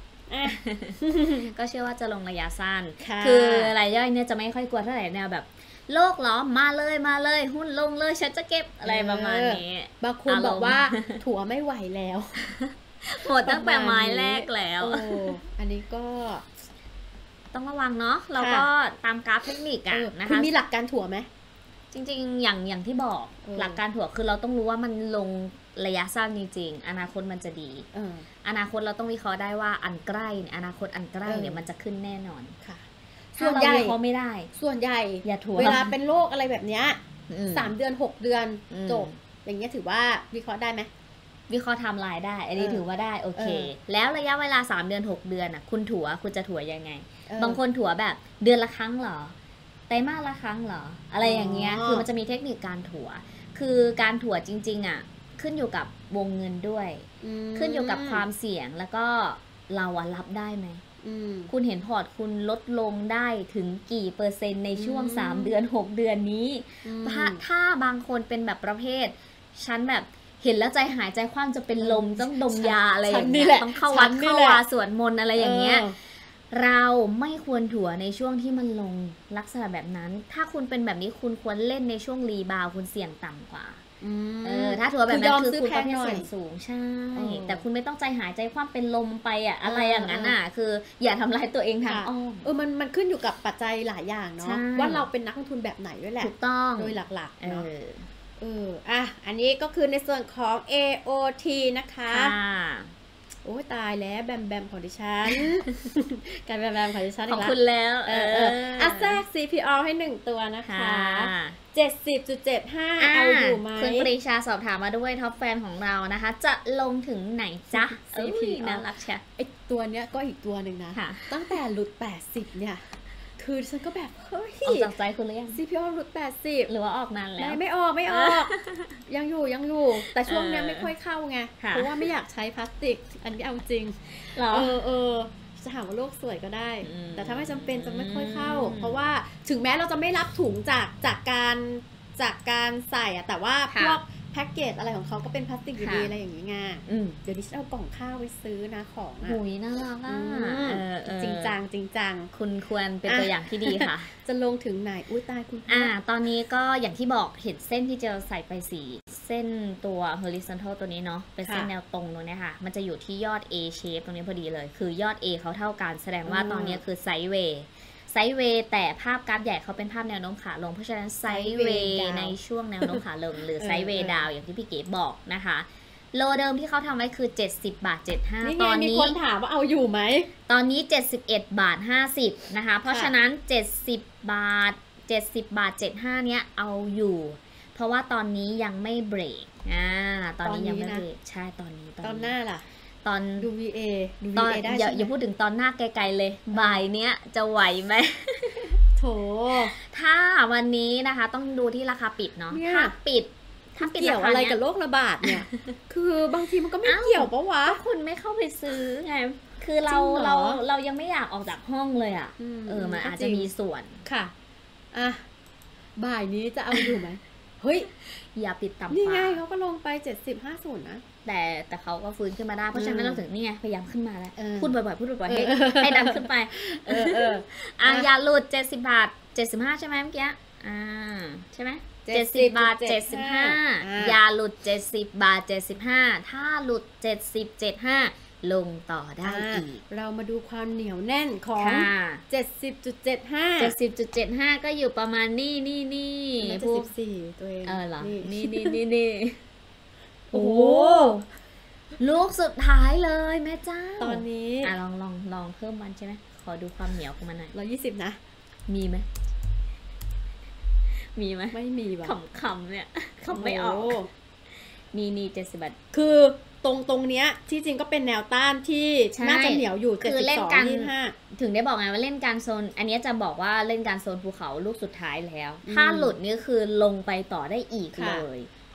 ก็เชื่อว่าจะลงระยะสั้นคือรายย่อยเนี่ยจะไม่ค่อยกลัวเท่าไหร่แนวแบบโลกล้อมมาเลยมาเลยหุ้นลงเลยฉันจะเก็บอะไรประมาณนี้บางคนบอกว่าถั่วไม่ไหวแล้วหมดตั้งแต่ไม้แรกแล้วอันนี้ก็ต้องระวังเนาะเราก็ตามกราฟเทคนิคอะนะคะคุณมีหลักการถั่วไหมจริงๆอย่างอย่างที่บอกหลักการถั่วคือเราต้องรู้ว่ามันลงระยะสั้นจริงๆอนาคตมันจะดีอนาคตเราต้องวิเคราะห์ได้ว่าอันใกล้อนาคตอันใกล้เนี่ยมันจะขึ้นแน่นอนค่ะส่วนใหญ่เขาไม่ได้ส่วนใหญ่อย่าถั่วเวลาเป็นโรคอะไรแบบเนี้ยสามเดือนหกเดือนจบอย่างเงี้ยถือว่าวิเคราะห์ได้ไหมวิเคราะห์ไทม์ไลน์ได้อันนี้ถือว่าได้โอเคแล้วระยะเวลาสามเดือนหกเดือนอ่ะคุณถั่วคุณจะถั่วยังไงบางคนถั่วแบบเดือนละครั้งเหรอไตรมาสละครั้งเหรออะไรอย่างเงี้ยคือมันจะมีเทคนิคการถั่วคือการถั่วจริงๆอ่ะขึ้นอยู่กับวงเงินด้วยขึ้นอยู่กับความเสี่ยงแล้วก็เราอะรับได้ไหมคุณเห็นพอร์ตคุณลดลงได้ถึงกี่เปอร์เซ็นต์ในช่วงสามเดือนหกเดือนนี้ถ้าถ้าบางคนเป็นแบบประเภทฉันแบบเห็นแล้วใจหายใจคว่ำจะเป็นลมต้องดมยาอะไรอย่างเงี้ยต้องเข้าวัดเข้าวาสวดมนต์อะไรอย่างเงี้ยเราไม่ควรถั่วในช่วงที่มันลงลักษณะแบบนั้นถ้าคุณเป็นแบบนี้คุณควรเล่นในช่วงรีบาวคุณเสี่ยงต่ำกว่าเออถ้าถั่วแบบนั้นคือคุณประเภทเสี่ยงสูงใช่แต่คุณไม่ต้องใจหายใจคว่ำเป็นลมไปอะอะไรอย่างนั้นอ่ะคืออย่าทำร้ายตัวเองทางอ้อมเออมันมันขึ้นอยู่กับปัจจัยหลายอย่างเนาะว่าเราเป็นนักลงทุนแบบไหนด้วยแหละถูกต้องโดยหลักๆเนาะเอออ่ะอันนี้ก็คือในส่วนของ เอ โอ ที นะคะโอ้ตายแล้วแบมแบมของดิฉันการแบมแบมของดิฉันอีกแล้วขอบคุณแล้วเออเอออ่ะแทรก ซี พี อาร์ ให้หนึ่งตัวนะคะเจ็ดสิบจุดเจ็ดห้า เอาอยู่ไหมคุณปรีชาสอบถามมาด้วยท็อปแฟนของเรานะคะจะลงถึงไหนจ๊ะซี พี อาร์ น่ารักใช่ไอตัวเนี้ยก็อีกตัวหนึ่งนะตั้งแต่หลุดแปดสิบเนี่ยคือฉันก็แบบเฮ้ยออกจากใจคุณหรือยังซี พี อาร์ หลุดแปดสิบหรือว่าออกนานแล้วไม่ออกไม่ออกยังอยู่ยังอยู่แต่ช่วงนี้ไม่ค่อยเข้าไงเพราะว่าไม่อยากใช้พลาสติกอันนี้เอาจริงเหรอเออเออจะถามว่าโลกสวยก็ได้แต่ถ้าไม่จำเป็นจะไม่ค่อยเข้าเพราะว่าถึงแม้เราจะไม่รับถุงจากจากการจากการใส่อะแต่ว่าพวกแพ็กเกจอะไรของเขาก็เป็นพลาสติกอยู่ดีอะไรอย่างนี้ไงเดี๋ยวดิฉันเอากล่องข้าวไปซื้อนะของอ่ะหุยน่ารักอ่ะจริงจังจริงจังคุณควรเป็นตัวอย่างที่ดีค่ะจะลงถึงไหนอุ้ยตายคุณอ่าตอนนี้ก็อย่างที่บอกเห็นเส้นที่จะใส่ไปสีเส้นตัว horizontal ตัวนี้เนาะเป็นเส้นแนวตรงตรงนี้ค่ะมันจะอยู่ที่ยอด A shape ตรงนี้พอดีเลยคือยอด A เขาเท่ากันแสดงว่าตอนนี้คือไซด์เวย์ไซด์เวย์แต่ภาพกราฟใหญ่เขาเป็นภาพแนวโน้มขาลงเพราะฉะนั้นไซด์เวย์ในช่วงแนวโน้มขาลงหรือไซด์เวย์ดาวอย่างที่พี่เก๋บอกนะคะโลเดิมที่เขาทำไว้คือเจ็ดสิบบาทเจ็ดสิบห้าตอนนี้มีคนถามว่าเอาอยู่ไหมตอนนี้เจ็ดสิบเอ็ดบาทห้าสิบนะคะเพราะฉะนั้นเจ็ดสิบบาทเจ็ดสิบบาทเจ็ดสิบห้าเนี้ยเอาอยู่เพราะว่าตอนนี้ยังไม่เบรกอ่าตอนนี้ยังไม่เบรกใช่ตอนนี้ตอนหน้าล่ะตอนดู วี เอ ดูวี เอ ได้อย่าอย่าพูดถึงตอนหน้าไกลๆเลยบ่ายเนี้ยจะไหวไหมโถถ้าวันนี้นะคะต้องดูที่ราคาปิดเนาะถ้าปิดถ้าปิดเกี่ยวอะไรกับโรคระบาดเนี่ยคือบางทีมันก็ไม่เกี่ยวปะวะก็คุณไม่เข้าไปซื้อไงคือเราเราเรายังไม่อยากออกจากห้องเลยอ่ะเออมันอาจจะมีส่วนค่ะอ่ะบ่ายนี้จะเอาอยู่ไหมเฮ้ยอย่าปิดต่ำนี่ไงเขาก็ลงไปเจ็ดสิบห้าสิบนะแต่แต่เขาก็ฟื้นขึ้นมาได้เพราะฉะนั้นเราถึงนี่ไงพยายามขึ้นมาแล้วพูดบ่อยๆพูดบ่อยๆให้ให้ดันขึ้นไปเออเอออ่ะอย่าหลุดเจ็ดสิบบาทเจ็ดสิบห้าใช่ไหมเมื่อกี้อ่าใช่ไหมเจ็ดสิบบาทเจ็ดสิบห้าอย่าหลุดเจ็ดสิบบาทเจ็ดสิบห้าถ้าหลุดเจ็ดสิบเจ็ดห้าลงต่อได้อีกเรามาดูความเหนียวแน่นของ เจ็ดสิบจุดเจ็ดห้าเจ็ดสิบจุดเจ็ดห้า ก็อยู่ประมาณนี่นี่นี่เจ็ดสิบสี่ตัวเองเออเหรอนี่นี่นี่นี่โอ้ลูกสุดท้ายเลยแม่เจ้าตอนนี้อ่ะลองลองลองเพิ่มมันใช่ไหมขอดูความเหนียวของมันหน่อยร้อยยี่สิบนะมีไหมมีไหมไม่มีว่ะขำขำเนี่ยขำไม่ออกนี่นี่เจ็ดสิบบาทคือตรงตรงเนี้ยที่จริงก็เป็นแนวต้านที่น่าจะเหนียวอยู่เจ็ดสิบสอง ยี่สิบห้าถึงได้บอกไงว่าเล่นการโซนอันนี้จะบอกว่าเล่นการโซนภูเขาลูกสุดท้ายแล้วถ้าหลุดนี่คือลงไปต่อได้อีกเลยอั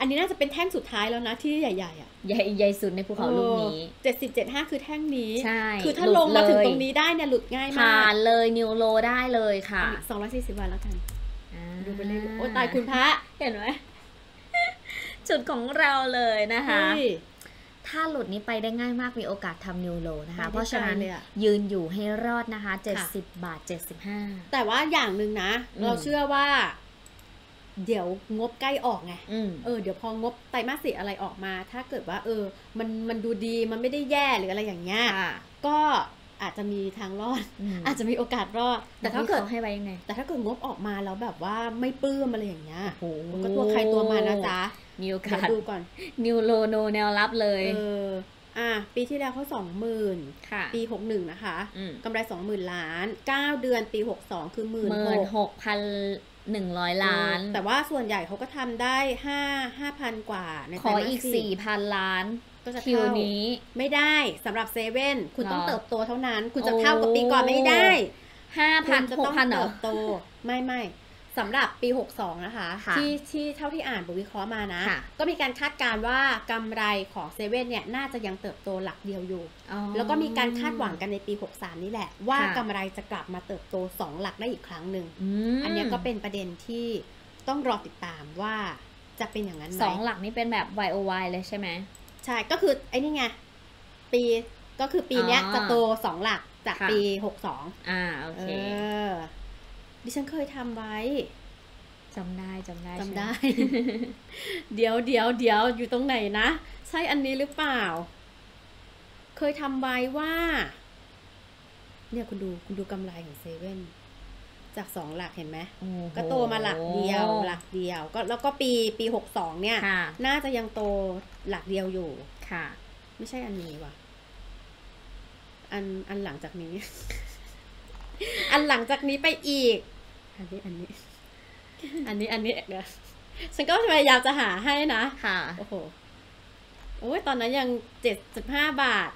อันนี้น่าจะเป็นแท่งสุดท้ายแล้วนะที่ใหญ่ๆอ่ะใหญ่ใหญ่สุดในภูเขาลูกนี้เจ็ดสิบ เจ็ดสิบห้าคือแท่งนี้ใช่คือถ้าลงมาถึงตรงนี้ได้เนี่ยหลุดง่ายมากผ่านเลยนิวโลได้เลยค่ะสองร้อยสี่สิบวันแล้วกันดูไปเลยโอ้ตายคุณพระเห็นไหมจุดของเราเลยนะคะถ้าหลุดนี้ไปได้ง่ายมากมีโอกาสทำนิวโลนะคะเพราะฉะนั้นยืนอยู่ให้รอดนะคะเจ็ดสิบบาทเจ็ดสิบห้าแต่ว่าอย่างหนึ่งนะเราเชื่อว่าเดี๋ยวงบใกล้ออกไงเออเดี๋ยวพองบไตรมาสสี่อะไรออกมาถ้าเกิดว่าเออมันมันดูดีมันไม่ได้แย่หรืออะไรอย่างเงี้ยก็อาจจะมีทางรอดอาจจะมีโอกาสรอดแต่ถ้าเกิดให้ไว้ยังไงแต่ถ้าเกิดงบออกมาแล้วแบบว่าไม่ปลื้มอะไรอย่างเงี้ยก็ตัวใครตัวมันนะจ๊ะมีโอกาสดูก่อนนิวโลโนแนวรับเลยเอออ่ะปีที่แล้วเขาสองหมื่นปีหกสิบเอ็ดนะคะกำไร สองหมื่น ล้านเก้าเดือนปีหกสิบสองคือ หนึ่งหมื่นหกพันหนึ่งร้อย ล้านแต่ว่าส่วนใหญ่เขาก็ทำได้ห้า ห้าพัน กว่าในขออีก สี่พัน ล้านก็จะคิวนี้ไม่ได้สำหรับเซเว่นคุณต้องเติบโตเท่านั้นคุณจะเท่ากับปีก่อนไม่ได้ห้าพันจะต้องเติบโตไม่ไม่สำหรับปีหกสิบสองนะคะที่ที่เท่าที่อ่านบทวิเคราะห์มานะก็มีการคาดการณ์ว่ากำไรของเซเว่นเนี่ยน่าจะยังเติบโตหลักเดียวอยู่แล้วก็มีการคาดหวังกันในปีหกสิบสามนี่แหละว่ากำไรจะกลับมาเติบโตสองหลักได้อีกครั้งหนึ่ง อ, อันนี้ก็เป็นประเด็นที่ต้องรอติดตามว่าจะเป็นอย่างนั้นไหมสองหลักนี่เป็นแบบ วาย โอ วาย เลยใช่ไหมใช่ก็คือไอ้นี่ไงปีก็คือปีนี้จะโตสองหลักจากปีหกสิบสองอ่าโอเคดิฉันเคยทำไว้จำได้จำได้จำได้ เดี๋ยวเดี๋ยวเดี๋ยวอยู่ตรงไหนนะใช่อันนี้หรือเปล่าเคยทำไว้ว่าเนี่ยคุณดูคุณดูกำไรของเซเว่นจากสองหลักเห็นไหมก็โตมาหลักเดียวหลักเดียวก็แล้วก็ปีปีหกสิบสองเนี่ยน่าจะยังโตหลักเดียวอยู่ค่ะไม่ใช่อันนี้ว่ะอันอันหลังจากนี้ อันหลังจากนี้ไปอีกอันนี้อันนี้อันนี้อันนี้เดี๋ยวฉันก็พยายามจะหาให้นะค่ะโอ้โหโอ้ยตอนนั้นยังเจ็ดสิบห้าบาท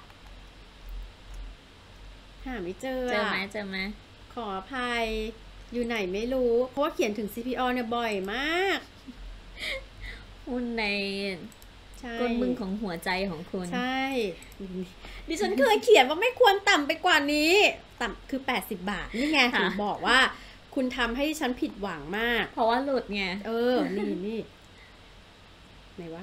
หาไม่เจอเจอไหมเจอไหมขออภัยอยู่ไหนไม่รู้เพราะว่าเขียนถึง ซี พี อ เนี่ยบ่อยมากหุ้นในก้นบึ้งของหัวใจของคุณใช่ดิฉันเคยเขียนว่าไม่ควรต่ำไปกว่านี้ต่ำคือแปดสิบบาทนี่ไงถึงบอกว่าคุณทำให้ฉันผิดหวังมากเพราะว่าหลุดไงเออนี่นี่ไหนวะ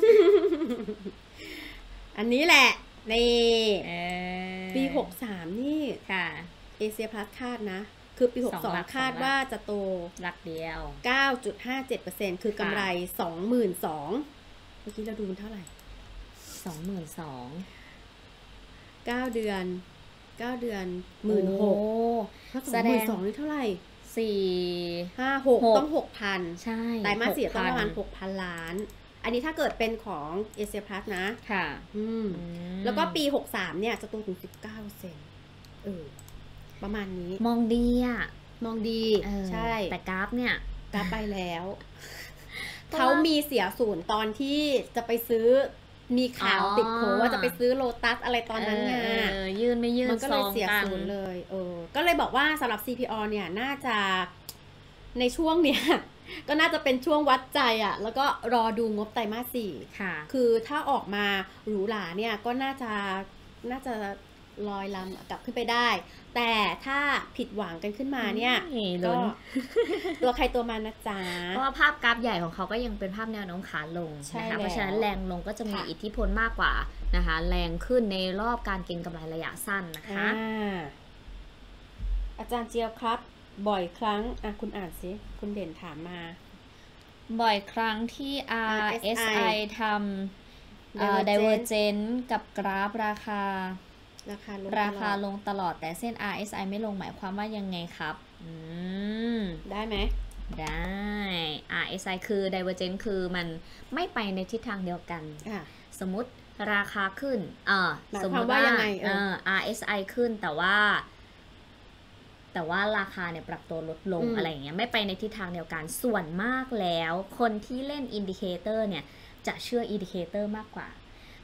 อันนี้แหละนี่ปีหกสิบสามนี่ค่ะเอเชียพลัสคาดนะคือปีหกสิบสองคาดว่าจะโตหลักเดียวเก้าจุดห้าเจ็ดเปอร์เซ็นต์ คือกำไร สองหมื่นสองพัน เมื่อกี้เราดูมันเท่าไหร่สองหมื่นสองพันเก้าเดือนเก้าเดือน หนึ่งหมื่นหกพัน แสดง สองหมื่นสองพัน นี่เท่าไหร่สี่ห้า หกต้อง หกพันใช่ไตรมาสสี่ต้องประมาณ หกพัน ล้านอันนี้ถ้าเกิดเป็นของเอเชียพลัสนะค่ะอืมแล้วก็ปีหกสิบสามเนี่ยจะโตถึง สิบเก้าเปอร์เซ็นต์ เออประมาณนี้มองดีอ่ะมองดีใช่แต่กราฟเนี่ยกราฟไปแล้วเขามีเสียศูนย์ตอนที่จะไปซื้อมีข่าวติดโผว่าจะไปซื้อโลตัสอะไรตอนนั้นไงยื่นไม่ยื่นมันก็เลยเสียศูนย์เลยเออก็เลยบอกว่าสำหรับ ซี พี อ เนี่ยน่าจะในช่วงเนี้ยก็น่าจะเป็นช่วงวัดใจอ่ะแล้วก็รอดูงบไตรมาสสี่ค่ะคือถ้าออกมาหรูหราเนี่ยก็น่าจะน่าจะลอยลำกลับขึ้นไปได้แต่ถ้าผิดหวังกันขึ้นมาเนี่ยก็ตัวใครตัวมันนะจ๊ะเพราะว่าภาพกราฟใหญ่ของเขาก็ยังเป็นภาพแนวโน้มขาลงนะคะเพราะฉะนั้นแรงลงก็จะมีอิทธิพลมากกว่านะคะแรงขึ้นในรอบการเก็งกำไรระยะสั้นนะคะอาจารย์เจียวครับบ่อยครั้งอ่ะคุณอ่านสิคุณเด่นถามมาบ่อยครั้งที่ อาร์ เอส ไอ ทำ Divergent กับกราฟราคาราคาลงราคาลงตลอดแต่เส้น อาร์ เอส ไอ ไม่ลงหมายความว่ายังไงครับอืมได้ไหมได้ อาร์ เอส ไอ คือ Divergent คือมันไม่ไปในทิศทางเดียวกันสมมุติราคาขึ้นเออสมมติว่ายังไงเออ อาร์ เอส ไอ ขึ้นแต่ว่าแต่ว่าราคาเนี่ยปรับตัวลดลง อ, อะไรอย่างเงี้ยไม่ไปในทิศทางเดียวกันส่วนมากแล้วคนที่เล่นอินดิเคเตอร์เนี่ยจะเชื่ออินดิเคเตอร์มากกว่า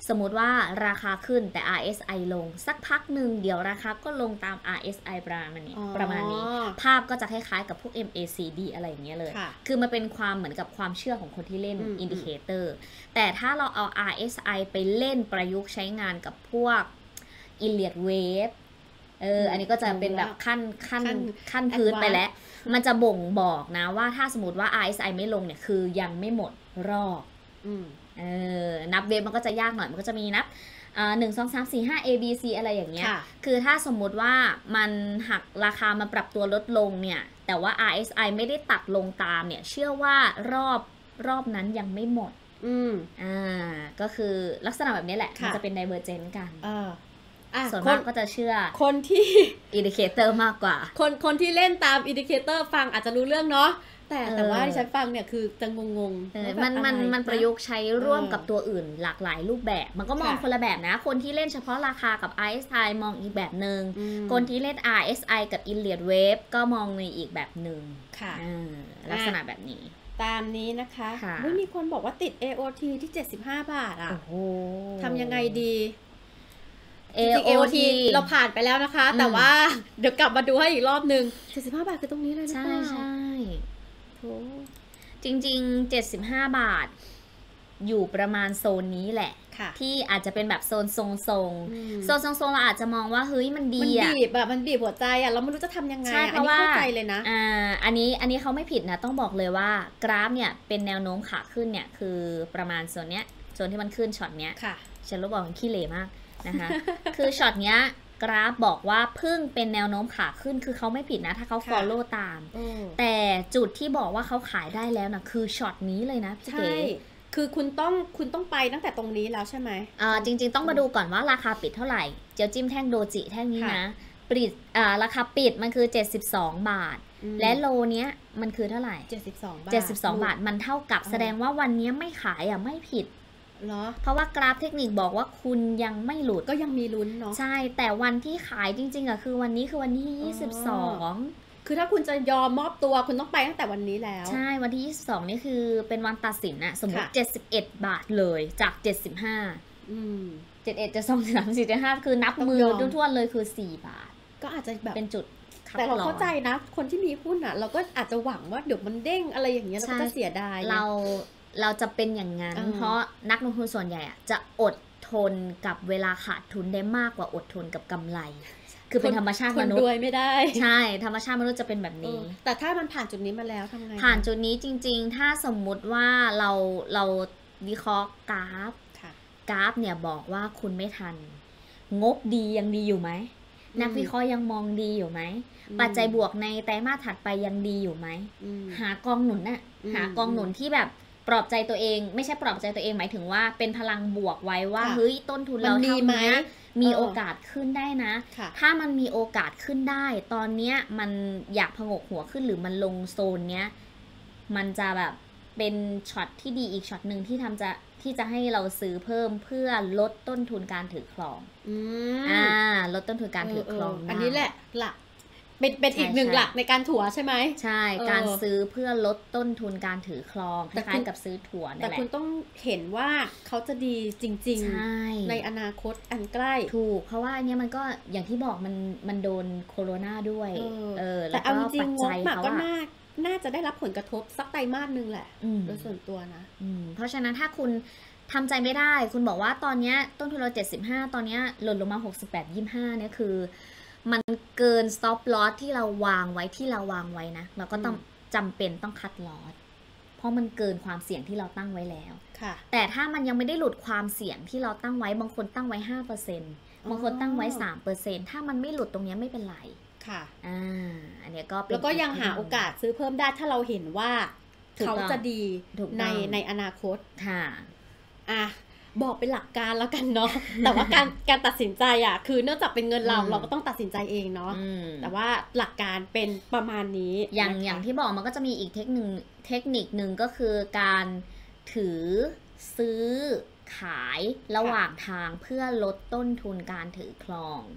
สมมุติว่าราคาขึ้นแต่ อาร์ เอส ไอ ลงสักพักหนึ่งเดี๋ยวราคาก็ลงตาม อาร์ เอส ไอ ประมาณนี้ประมาณนี้ภาพก็จะคล้ายๆกับพวก เอ็ม เอ ซี ดี อะไรอย่างเงี้ยเลยคือมันเป็นความเหมือนกับความเชื่อของคนที่เล่นอินดิเคเตอร์แต่ถ้าเราเอา อาร์ เอส ไอ ไปเล่นประยุกต์ใช้งานกับพวก Elliott Wave เอออันนี้ก็จะเป็นแบบขั้นขั้นขั้นพื้นไปแล้วมันจะบ่งบอกนะว่าถ้าสมมติว่า อาร์ เอส ไอ ไม่ลงเนี่ยคือยังไม่หมดรอบเออนับเวฟมันก็จะยากหน่อยมันก็จะมีนับหนึ่งสองสามสี่ห้า A B C อะไรอย่างเงี้ยคือถ้าสมมุติว่ามันหักราคามันปรับตัวลดลงเนี่ยแต่ว่า อาร์ เอส ไอ ไม่ได้ตัดลงตามเนี่ยเชื่อว่ารอบรอบนั้นยังไม่หมดอืมอ่าก็คือลักษณะแบบนี้แหละมันจะเป็น divergent กันส่วนมากก็จะเชื่อคนที่อินดิเคเตอร์มากกว่าคนคนที่เล่นตามอินดิเคเตอร์ฟังอาจจะรู้เรื่องเนาะแต่แต่ว่าที่ฉันฟังเนี่ยคือจะงงๆมันมันมันประยุกต์ใช้ร่วมกับตัวอื่นหลากหลายรูปแบบมันก็มองคนละแบบนะคนที่เล่นเฉพาะราคากับ อาร์ เอส ไอ มองอีกแบบนึงคนที่เล่น อาร์ เอส ไอ กับ Elliott Wave ก็มองในอีกแบบนึงค่ะลักษณะแบบนี้ตามนี้นะคะมีคนบอกว่าติด เอ โอ ที ที่เจ็ดสิบห้าบาทอ่ะทำยังไงดีเอ โอ ที เราผ่านไปแล้วนะคะแต่ว่าเดี๋ยวกลับมาดูให้อีกรอบนึงเจ็ดสิบห้าบาทคือตรงนี้เลยหรือเปล่าใช่ๆโถจริงๆเจ็ดสิบห้าบาทอยู่ประมาณโซนนี้แหละที่อาจจะเป็นแบบโซนทรงๆโซนทรงๆเราอาจจะมองว่าเฮ้ยมันดีอ่ะมันบีบแบบมันบีบหัวใจอ่ะเราไม่รู้จะทำยังไงอันนี้เข้าใจเลยนะอ่าอันนี้อันนี้เขาไม่ผิดนะต้องบอกเลยว่ากราฟเนี่ยเป็นแนวโน้มขาขึ้นเนี่ยคือประมาณโซนเนี้ยโซนที่มันขึ้นช็อตเนี้ยฉันรู้บอกมันขี้เหร่มากนะคะคือช็อตเนี้ยกราฟบอกว่าเพิ่งเป็นแนวโน้มขาขึ้นคือเขาไม่ผิดนะถ้าเขา follow ตามแต่จุดที่บอกว่าเขาขายได้แล้วนะคือช็อตนี้เลยนะใช่คือคุณต้องคุณต้องไปตั้งแต่ตรงนี้แล้วใช่ไหมอ่าจริงๆต้องมาดูก่อนว่าราคาปิดเท่าไหร่เจียวจิ้มแท่งโดจิแท่งนี้นะปิดอ่าราคาปิดมันคือเจ็ดสิบสองบาทและโลเนี้ยมันคือเท่าไหร่เจ็ดสิบสองบาทเจ็ดสิบสองบาทมันเท่ากับแสดงว่าวันนี้ไม่ขายอ่ะไม่ผิดเพราะว่ากราฟเทคนิคบอกว่าคุณยังไม่หลุดก็ยังมีลุ้นเนาะใช่แต่วันที่ขายจริงๆอ่ะคือวันนี้คือวันที่ยี่สิบสองคือถ้าคุณจะยอมมอบตัวคุณต้องไปตั้งแต่วันนี้แล้วใช่วันที่ยี่สิบสองนี่คือเป็นวันตัดสินอะสมมติเจ็ดสิบเอ็ดบาทเลยจากเจ็ดสิบห้าอืมเจ็ดสิบเอ็ดจะสอง สาม สี่ ห้าคือนับมือทั่วๆเลยคือสี่บาทก็อาจจะแบบเป็นจุดแต่เราเข้าใจนะคนที่มีหุ้นอะเราก็อาจจะหวังว่าเดี๋ยวมันเด้งอะไรอย่างเงี้ยเราก็จะเสียดายเราเราจะเป็นอย่างนั้นเพราะนักลงทุนส่วนใหญ่อะจะอดทนกับเวลาขาดทุนได้มากกว่าอดทนกับกำไรคือเป็นธรรมชาติมนุษย์คนรวยไม่ได้ใช่ธรรมชาติมนุษย์จะเป็นแบบนี้แต่ถ้ามันผ่านจุดนี้มาแล้วทำไงผ่านจุดนี้จริงๆถ้าสมมุติว่าเราเราวิเคราะห์กราฟกราฟเนี่ยบอกว่าคุณไม่ทันงบดียังดีอยู่ไหมนักวิเคราะห์ยังมองดีอยู่ไหมปัจจัยบวกในไตรมาสถัดไปยังดีอยู่ไหมหากองหนุนน่ะหากองหนุนที่แบบปลอบใจตัวเองไม่ใช่ปลอบใจตัวเองหมายถึงว่าเป็นพลังบวกไว้ว่าเฮ้ยต้นทุนเราเท่านี้มีโอกาสขึ้นได้นะถ้ามันมีโอกาสขึ้นได้ตอนเนี้ยมันอยากผงกหัวขึ้นหรือมันลงโซนเนี้ยมันจะแบบเป็นช็อตที่ดีอีกช็อตหนึ่งที่ทำจะที่จะให้เราซื้อเพิ่มเพื่อลดต้นทุนการถือครองอ่าลดต้นทุนการถือครองอันนี้แหละหลักเป็นเป็นอีกหนึ่งหลักในการถัวใช่ไหมใช่การซื้อเพื่อลดต้นทุนการถือครองคล้ายๆกับซื้อถั่วนั่นแหละแต่คุณต้องเห็นว่าเขาจะดีจริงๆในอนาคตอันใกล้ถูกเพราะว่าอันนี้มันก็อย่างที่บอกมันมันโดนโควิดด้วยเออแต่เอาจริงงบก็น่าน่าจะได้รับผลกระทบสักไตรมาสนึงแหละโดยส่วนตัวนะเพราะฉะนั้นถ้าคุณทำใจไม่ได้คุณบอกว่าตอนนี้ต้นทุนเราเจ็ดสิบห้าตอนนี้หล่นลงมาหกสิบแปด ยี่สิบห้าเนี่ยคือมันเกิน stop loss ที่เราวางไว้ที่เราวางไว้นะเราก็ต้องจำเป็นต้องคัดลอสเพราะมันเกินความเสี่ยงที่เราตั้งไว้แล้วแต่ถ้ามันยังไม่ได้หลุดความเสี่ยงที่เราตั้งไว้บางคนตั้งไว้ ห้าเปอร์เซ็นต์ บางคนตั้งไว้ สามเปอร์เซ็นต์ ถ้ามันไม่หลุดตรงนี้ไม่เป็นไรค่ะอ่าอันนี้ก็แล้วก็ยังหาโอกาสซื้อเพิ่มได้ถ้าเราเห็นว่าเขาจะดีในในอนาคตค่ะอ่ะบอกเป็นหลักการแล้วกันเนาะแต่ว่าการการตัดสินใจอ่ะคือเนื่องจากเป็นเงินเราเราก็ต้องตัดสินใจเองเนาะแต่ว่าหลักการเป็นประมาณนี้อย่างอย่างที่บอกมันก็จะมีอีกเทคนิคเทคนิคหนึ่งก็คือการถือซื้อขายระหว่างทางเพื่อลดต้นทุนการถือครอง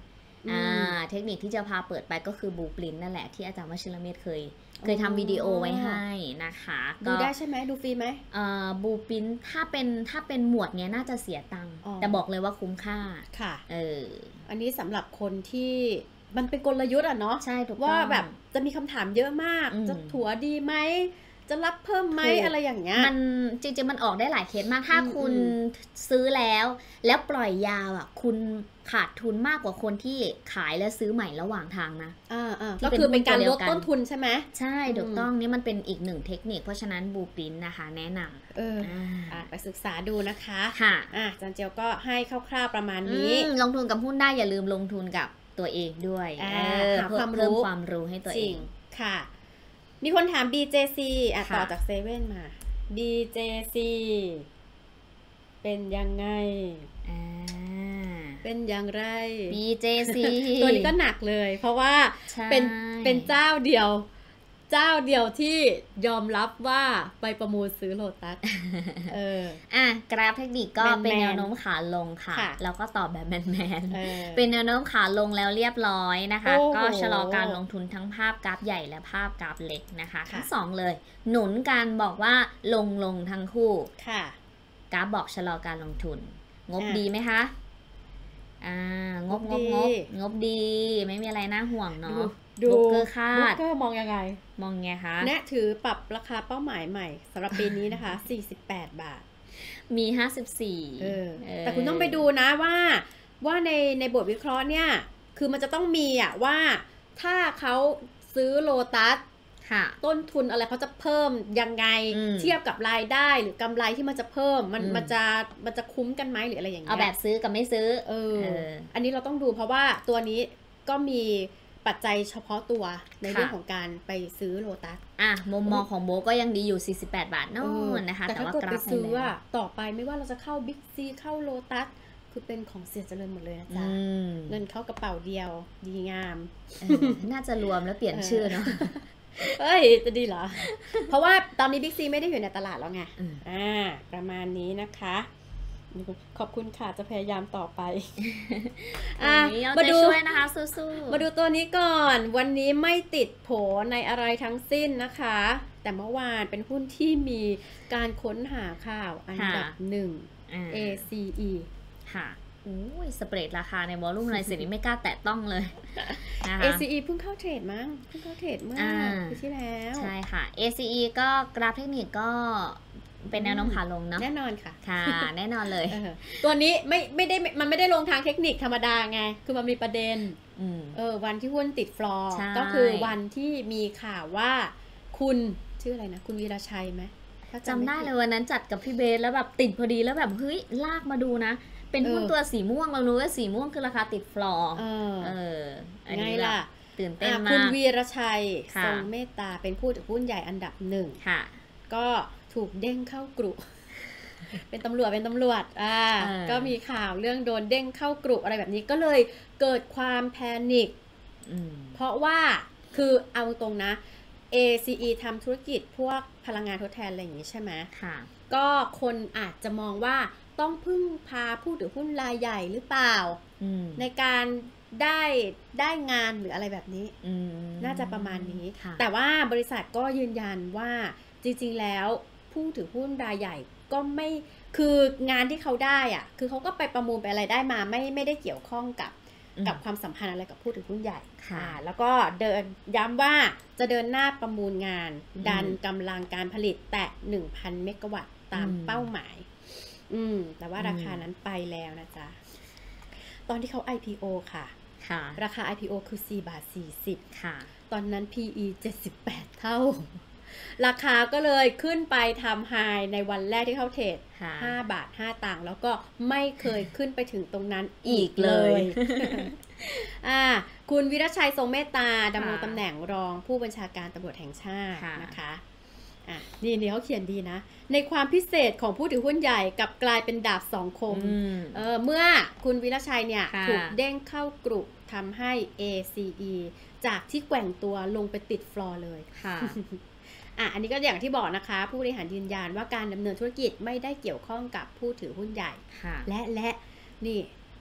อ่าเทคนิคที่จะพาเปิดไปก็คือ Blueprint นั่นแหละที่อาจารย์วชิรเมธเคยเคยทำวิดีโอไว้ให้นะคะดูได้ใช่ไหมดูฟรีไหมอ่า Blueprint ถ้าเป็นถ้าเป็นหมวดเนี้ยน่าจะเสียตังค์แต่บอกเลยว่าคุ้มค่าค่ะเอออันนี้สำหรับคนที่มันเป็นกลยุทธ์อ่ะเนาะใช่ถูกต้องว่าแบบจะมีคำถามเยอะมากจะถัวดีไหมจะรับเพิ่มไหมอะไรอย่างเงี้ยมันจริงๆมันออกได้หลายเคสมากถ้าคุณซื้อแล้วแล้วปล่อยยาวอ่ะคุณขาดทุนมากกว่าคนที่ขายและซื้อใหม่ระหว่างทางนะอ่าๆก็คือเป็นการลดต้นทุนใช่ไหมใช่ถูกต้องนี่มันเป็นอีกหนึ่งเทคนิคเพราะฉะนั้นบูปินนะคะแนะนำเอออ่าไปศึกษาดูนะคะค่ะอ่ะจันเจียวก็ให้คร่าวๆประมาณนี้ลงทุนกับหุ้นได้อย่าลืมลงทุนกับตัวเองด้วยหาความรู้ความรู้ให้ตัวเองค่ะมีคนถาม บี เจ ซี อ่ะต่อจากเซเว่นมา บี เจ ซี เป็นยังไงอ่าเป็นอย่างไรบี เจ ซีตัวนี้ก็หนักเลยเพราะว่าเป็นเป็นเจ้าเดียวเจ้าเดียวที่ยอมรับว่าไปประมูลซื้อโลตัสเอออ่ะกราฟเทคนิคก็เป็นแนวโน้มขาลงค่ะแล้วก็ตอบแบบแมนๆเป็นแนวโน้มขาลงแล้วเรียบร้อยนะคะก็ชะลอการลงทุนทั้งภาพกราฟใหญ่และภาพกราฟเล็กนะคะทั้งสองเลยหนุนการบอกว่าลงลงทั้งคู่ค่ะกราฟบอกชะลอการลงทุนงบดีไหมคะอ่างบงบงบงบดีไม่มีอะไรน่าห่วงเนาะดูบุกเกอร์คาดบุกเกอร์มองยังไงมองไงคะแนะถือปรับราคาเป้าหมายใหม่สำหรับปีนี้นะคะสี่สิบแปดบาทมีห้าสิบสี่เออแต่คุณต้องไปดูนะว่าว่าในในบทวิเคราะห์เนี่ยคือมันจะต้องมีอ่ะว่าถ้าเขาซื้อโลตัสต้นทุนอะไรเขาจะเพิ่มยังไงเทียบกับรายได้หรือกำไรที่มันจะเพิ่มมันมันจะมันจะคุ้มกันไหมหรืออะไรอย่างเงี้ยเอาแบบซื้อกับไม่ซื้อเอออันนี้เราต้องดูเพราะว่าตัวนี้ก็มีปัจจัยเฉพาะตัวในเรื่องของการไปซื้อโลตัสอ่ะมุมมองของโบก็ยังดีอยู่สี่สิบแปดบาทนู่นนะคะแต่ถ้าเกิดไปซื้ออ่ะต่อไปไม่ว่าเราจะเข้าบิ๊กซีเข้าโลตัสคือเป็นของเสียเจริญหมดเลยนะจ๊ะเงินเข้ากระเป๋าเดียวดีงามน่าจะรวมแล้วเปลี่ยนชื่อเนาะเอ้ยจะดีเหรอเพราะว่าตอนนี้บิ๊กซีไม่ได้อยู่ในตลาดแล้วไงอ่าประมาณนี้นะคะขอบคุณค่ะจะพยายามต่อไปอ่ะมาดูช่วยนะคะสู้ๆมาดูตัวนี้ก่อนวันนี้ไม่ติดโผในอะไรทั้งสิ้นนะคะแต่เมื่อวานเป็นหุ้นที่มีการค้นหาข่าวอันดับหนึ่ง เอ ซี อีค่ะอุ้ยสเปรดราคาในวอลลุ่มรายสิ่งนี้ไม่กล้าแตะต้องเลยนะคะเอ ซี อี เพิ่งเข้าเทรดมั้งเพิ่งเข้าเทรดเมื่อปีที่แล้วใช่ค่ะ เอ ซี อี ก็กราฟเทคนิคก็เป็นแนวโน้มขาลงเนาะแน่นอนค่ะค่ะแน่นอนเลยตัวนี้ไม่ไม่ได้มันไม่ได้ลงทางเทคนิคธรรมดาไงคือมันมีประเด็นเออวันที่หุ้นติดฟลอร์ก็คือวันที่มีข่าวว่าคุณชื่ออะไรนะคุณวีรชัยไหมจำได้เลยวันนั้นจัดกับพี่เบสแล้วแบบติดพอดีแล้วแบบเฮ้ยลากมาดูนะเป็นหุ้นตัวสีม่วงเรารู้ว่าสีม่วงคือราคาติดฟลอร์เออไงล่ะตื่นเต้นมากคุณวีรชัยทรงเมตตาเป็นผู้ถือหุ้นใหญ่อันดับหนึ่งก็ถูกเด้งเข้ากรุ เป็นตำรวจเป็นตำรวจอ่าก็มีข่าวเรื่องโดนเด้งเข้ากรุอะไรแบบนี้ก็เลยเกิดความแพนิคเพราะว่าคือเอาตรงนะ เอ ซี อี ทำธุรกิจพวกพลังงานทดแทนอะไรอย่างนี้ใช่ไหมค่ะก็คนอาจจะมองว่าต้องพึ่งพาผู้ถือหุ้นรายใหญ่หรือเปล่าในการได้ได้งานหรืออะไรแบบนี้น่าจะประมาณนี้แต่ว่าบริษัทก็ยืนยันว่าจริงๆแล้วผู้ถือหุ้นรายใหญ่ก็ไม่คืองานที่เขาได้อ่ะคือเขาก็ไปประมูลไปอะไรได้มาไม่ไม่ได้เกี่ยวข้องกับกับความสัมพันธ์อะไรกับผู้ถือหุ้นใหญ่ค่ะแล้วก็เดินย้ำว่าจะเดินหน้าประมูลงานดันกำลังการผลิตแตะ หนึ่งพัน เมกะวัตต์ตามเป้าหมายอืมแต่ว่าราคานั้นไปแล้วนะจ๊ะตอนที่เขา ไอ พี โอ ค่ะค่ะราคา ไอ พี โอ คือสี่บาทสี่สิบค่ะตอนนั้น พี อี เจ็ดสิบแปดเท่าราคาก็เลยขึ้นไปทำไฮในวันแรกที่เข้าเทรดห้าบาทห้าตังค์แล้วก็ไม่เคยขึ้นไปถึงตรงนั้นอีกเลยอ่าคุณวิรชัยทรงเมตตาดำรงตำแหน่งรองผู้บัญชาการตำรวจแห่งชาตินะคะอ่ะนี่นี่เขาเขียนดีนะในความพิเศษของผู้ถือหุ้นใหญ่กับกลายเป็นดาบสองคมเออเมื่อคุณวิรชัยเนี่ยถูกเด้งเข้ากรุทำให้ เอ ซี อี จากที่แกว่งตัวลงไปติดฟลอร์เลยค่ะอ่ะอันนี้ก็อย่างที่บอกนะคะผู้บริหารยืนยันว่าการดำเนินธุรกิจไม่ได้เกี่ยวข้องกับผู้ถือหุ้นใหญ่และและนี่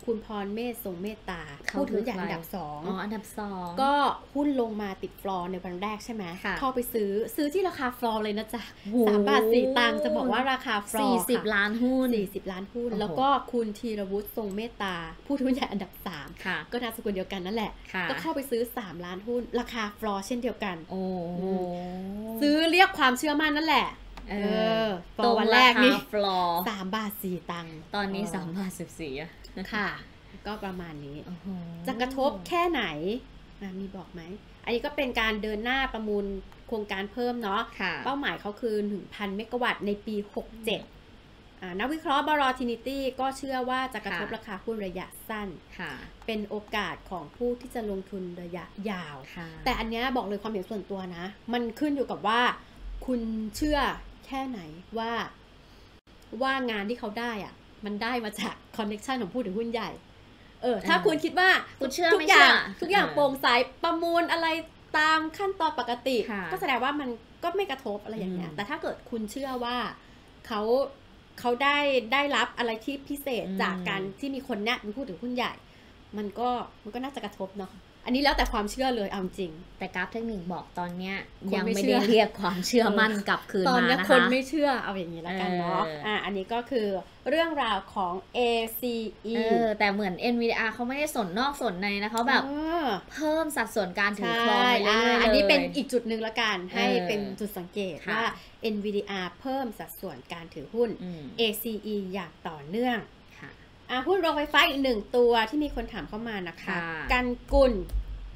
คุณพรเมธทรงเมตตาพูดถึงอย่างอันดับสองอ๋ออันดับสองก็หุ้นลงมาติดฟลอร์ในวันแรกใช่ไหมเข้าไปซื้อซื้อที่ราคาฟลอร์เลยนะจ๊ะสามบาทสี่ตังค์จะบอกว่าราคาฟลอร์สี่สิบล้านหุ้นสี่สิบล้านหุ้นแล้วก็คุณธีรวุฒิทรงเมตตาผู้ถือหุ้นใหญ่อันดับสามก็นามสกุลเดียวกันนั่นแหละก็เข้าไปซื้อสามล้านหุ้นราคาฟลอร์เช่นเดียวกันซื้อเรียกความเชื่อมั่นนั่นแหละเออตัววันแรกนี่ฟลอร์สามบาทสี่ตังค์ตอนนี้สามบาทสิบสี่อ่ะค่ะก็ประมาณนี้จะกระทบแค่ไหนมีบอกไหมอันนี้ก็เป็นการเดินหน้าประมูลโครงการเพิ่มเนาะเป้าหมายเขาคือ หนึ่งพัน เมกะวัตต์ในปีหกสิบเจ็ดนักวิเคราะห์บรอทินิตี้ก็เชื่อว่าจะกระทบราคาหุ้นระยะสั้นเป็นโอกาสของผู้ที่จะลงทุนระยะยาวแต่อันนี้บอกเลยความเห็นส่วนตัวนะมันขึ้นอยู่กับว่าคุณเชื่อแค่ไหนว่าว่างานที่เขาได้อ่ะมันได้มาจากคอนเนคชั่นของผู้ถือหุ้นใหญ่เออถ้าคุณคิดว่าคุณเชื่อทุกอย่างทุกอย่างโปร่งใสประมูลอะไรตามขั้นตอนปกติก็แสดงว่ามันก็ไม่กระทบอะไรอย่างเงี้ยแต่ถ้าเกิดคุณเชื่อว่าเขาเขาได้ได้รับอะไรที่พิเศษจากการที่มีคนเนี่ยเป็นผู้ถือหุ้นใหญ่มันก็มันก็น่าจะกระทบเนาะอันนี้แล้วแต่ความเชื่อเลยเอาจริงแต่กราฟเทคนิคบอกตอนเนี้ยยังไม่ได้เรียกความเชื่อมั่นกลับคืนมานะคะตอนนี้คนไม่เชื่อเอาอย่างนี้แล้วกันเนาะอ่าอันนี้ก็คือเรื่องราวของ เอ ซี อีเออแต่เหมือน เอ็น วี ดี อาร์ เขาไม่ได้สนนอกสนในนะเขาแบบเพิ่มสัดส่วนการถือครองไปเรื่อยๆอันนี้เป็นอีกจุดหนึ่งละกันให้เป็นจุดสังเกตว่า เอ็น วี ดี อาร์ เพิ่มสัดส่วนการถือหุ้น เอ ซี อี อย่างต่อเนื่องอ่ะหุ้นโรงไฟฟ้าอีกหนึ่งตัวที่มีคนถามเข้ามานะคะกันกุล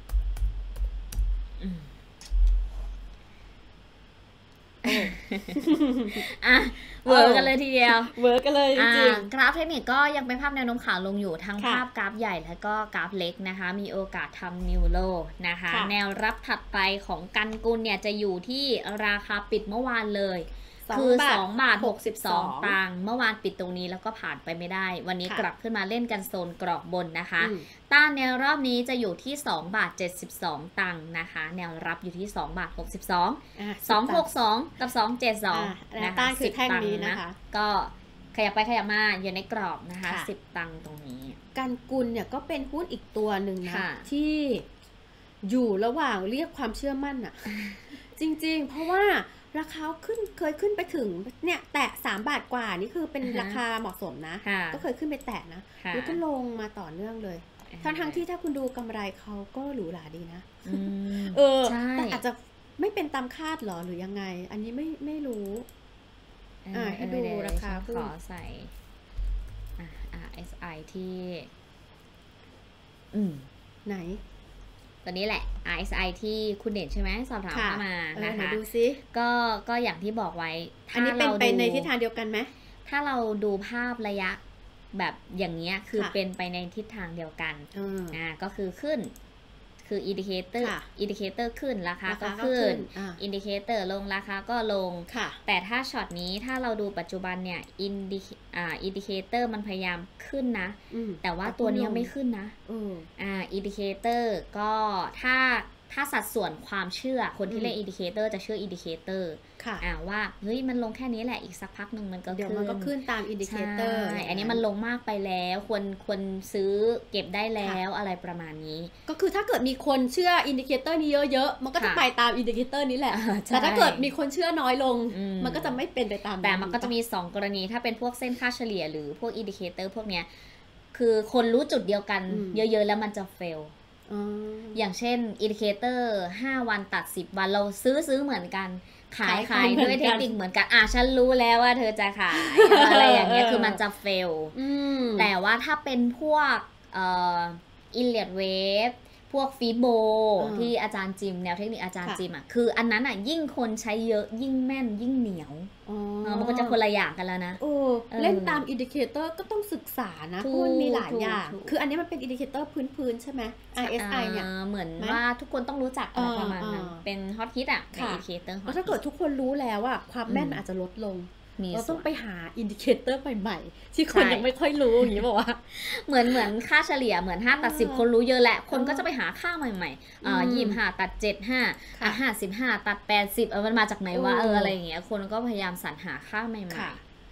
อ่ะเวิร์กกันเลยทีเดียวเวิร์กกันเลยจริงกราฟเทคนิคก็ยังเป็นภาพแนวโน้มขาลงอยู่ทั้งภาพกราฟใหญ่และก็กราฟเล็กนะคะมีโอกาสทำนิวโลนะคะแนวรับถัดไปของกันกุลเนี่ยจะอยู่ที่ราคาปิดเมื่อวานเลยคือสองบาทหกสิบสองตังค์เมื่อวานปิดตรงนี้แล้วก็ผ่านไปไม่ได้วันนี้กลับขึ้นมาเล่นกันโซนกรอบบนนะคะต้านแนวรอบนี้จะอยู่ที่สองบาทเจ็ดสิบสองตังค์นะคะแนวรับอยู่ที่สองบาทหกสิบสอง สองหกสองกับสองเจ็ดสองนะคะต้านคือแท่งนี้นะคะก็ขยับไปขยับมาอยู่ในกรอบนะคะสิบตังค์ตรงนี้กันกุลเนี่ยก็เป็นหุ้นอีกตัวหนึ่งนะที่อยู่ระหว่างเรียกความเชื่อมั่นอะจริงๆเพราะว่าราคาขึ้นเคยขึ้นไปถึงเนี่ยแตะสามบาทกว่านี่คือเป็นราคาเหมาะสมนะก็เคยขึ้นไปแตะนะแล้วก็ลงมาต่อเนื่องเลยทั้งทั้งที่ถ้าคุณดูกำไรเขาก็หรูหราดีนะเออแต่อาจจะไม่เป็นตามคาดหรอหรือยังไงอันนี้ไม่ไม่รู้อ่าให้ดูราคาขอใส่อ่า อาร์ เอส ไอ ที่อืมไหนตัวนี้แหละ อาร์ เอส ไอ ที่คุณเด่นใช่ไหมสอบถามเข้ามานะคะดูซิก็ก็อย่างที่บอกไว้อันนี้เป็นไปในทิศทางเดียวกันไหมถ้าเราดูภาพระยะแบบอย่างเงี้ยคือเป็นไปในทิศทางเดียวกันอ่าก็คือขึ้นคืออินดิเคเตอร์อินดิเคเตอร์ขึ้นราคาก็ขึ้นอินดิเคเตอร์ลงราคาก็ลงแต่ถ้าช็อตนี้ถ้าเราดูปัจจุบันเนี่ยอินดิอ่าอินดิเคเตอร์มันพยายามขึ้นนะแต่ว่าตัวนี้ไม่ขึ้นนะอ่าอินดิเคเตอร์ก็ถ้าถ้าสัดส่วนความเชื่อคนที่เล่นอินดิเคเตอร์จะเชื่ออินดิเคเตอร์อ่าว่าเฮ้ยมันลงแค่นี้แหละอีกสักพักหนึ่งมันก็เดี๋ยวมันก็ขึ้นตามอินดิเคเตอร์อันนี้มันลงมากไปแล้วควรควรซื้อเก็บได้แล้วอะไรประมาณนี้ก็คือถ้าเกิดมีคนเชื่ออินดิเคเตอร์นี้เยอะๆมันก็จะไปตามอินดิเคเตอร์นี้แหละแต่ถ้าเกิดมีคนเชื่อน้อยลงมันก็จะไม่เป็นไปตามแต่มันก็จะมีสองกรณีถ้าเป็นพวกเส้นค่าเฉลี่ยหรือพวกอินดิเคเตอร์พวกเนี้ยคือคนรู้จุดเดียวกันเยอะๆแล้วมันจะเฟลอย่างเช่นอินดิเคเตอร์ห้าวันตัดสิบวันเราซื้อซื้อเหมือนกันขายขายด้วยเทคนิคเหมือนกันอ่ะฉันรู้แล้วว่าเธอจะขายอะไรอย่างเงี้ยคือมันจะเฟลแต่ว่าถ้าเป็นพวกเอ่ออินเลียดเวฟพวกฟีโบที่อาจารย์จิมแนวเทคนิคอาจารย์จิมอ่ะคืออันนั้นอ่ะยิ่งคนใช้เยอะยิ่งแม่นยิ่งเหนียวมันก็จะคนละอย่างกันแล้วนะโอ้เล่นตามอินดิเคเตอร์ก็ต้องศึกษานะเพราะมันมีหลายอย่างคืออันนี้มันเป็นอินดิเคเตอร์พื้นๆใช่ไหม อาร์ เอส ไอ เนี่ยเหมือนว่าทุกคนต้องรู้จักอะไรประมาณนั้นเป็นฮอตฮิตอ่ะในอินดิเคเตอร์ถ้าเกิดทุกคนรู้แล้วอ่ะความแม่นอาจจะลดลงเราต้องไปหาอินดิเคเตอร์ใหม่ๆที่คนยังไม่ค่อยรู้อย่างนี้บอกว่าเหมือนเหมือนค่าเฉลี่ยเหมือนห้าตัดสิบคนรู้เยอะแหละคนก็จะไปหาค่าใหม่ๆอ่ายี่สิบห้าตัดเจ็ด ห้าอ่ะห้าสิบห้าตัดแปดสิบเออมันมาจากไหนวะเอออะไรอย่างเงี้ยคนก็พยายามสรรหาค่าใหม่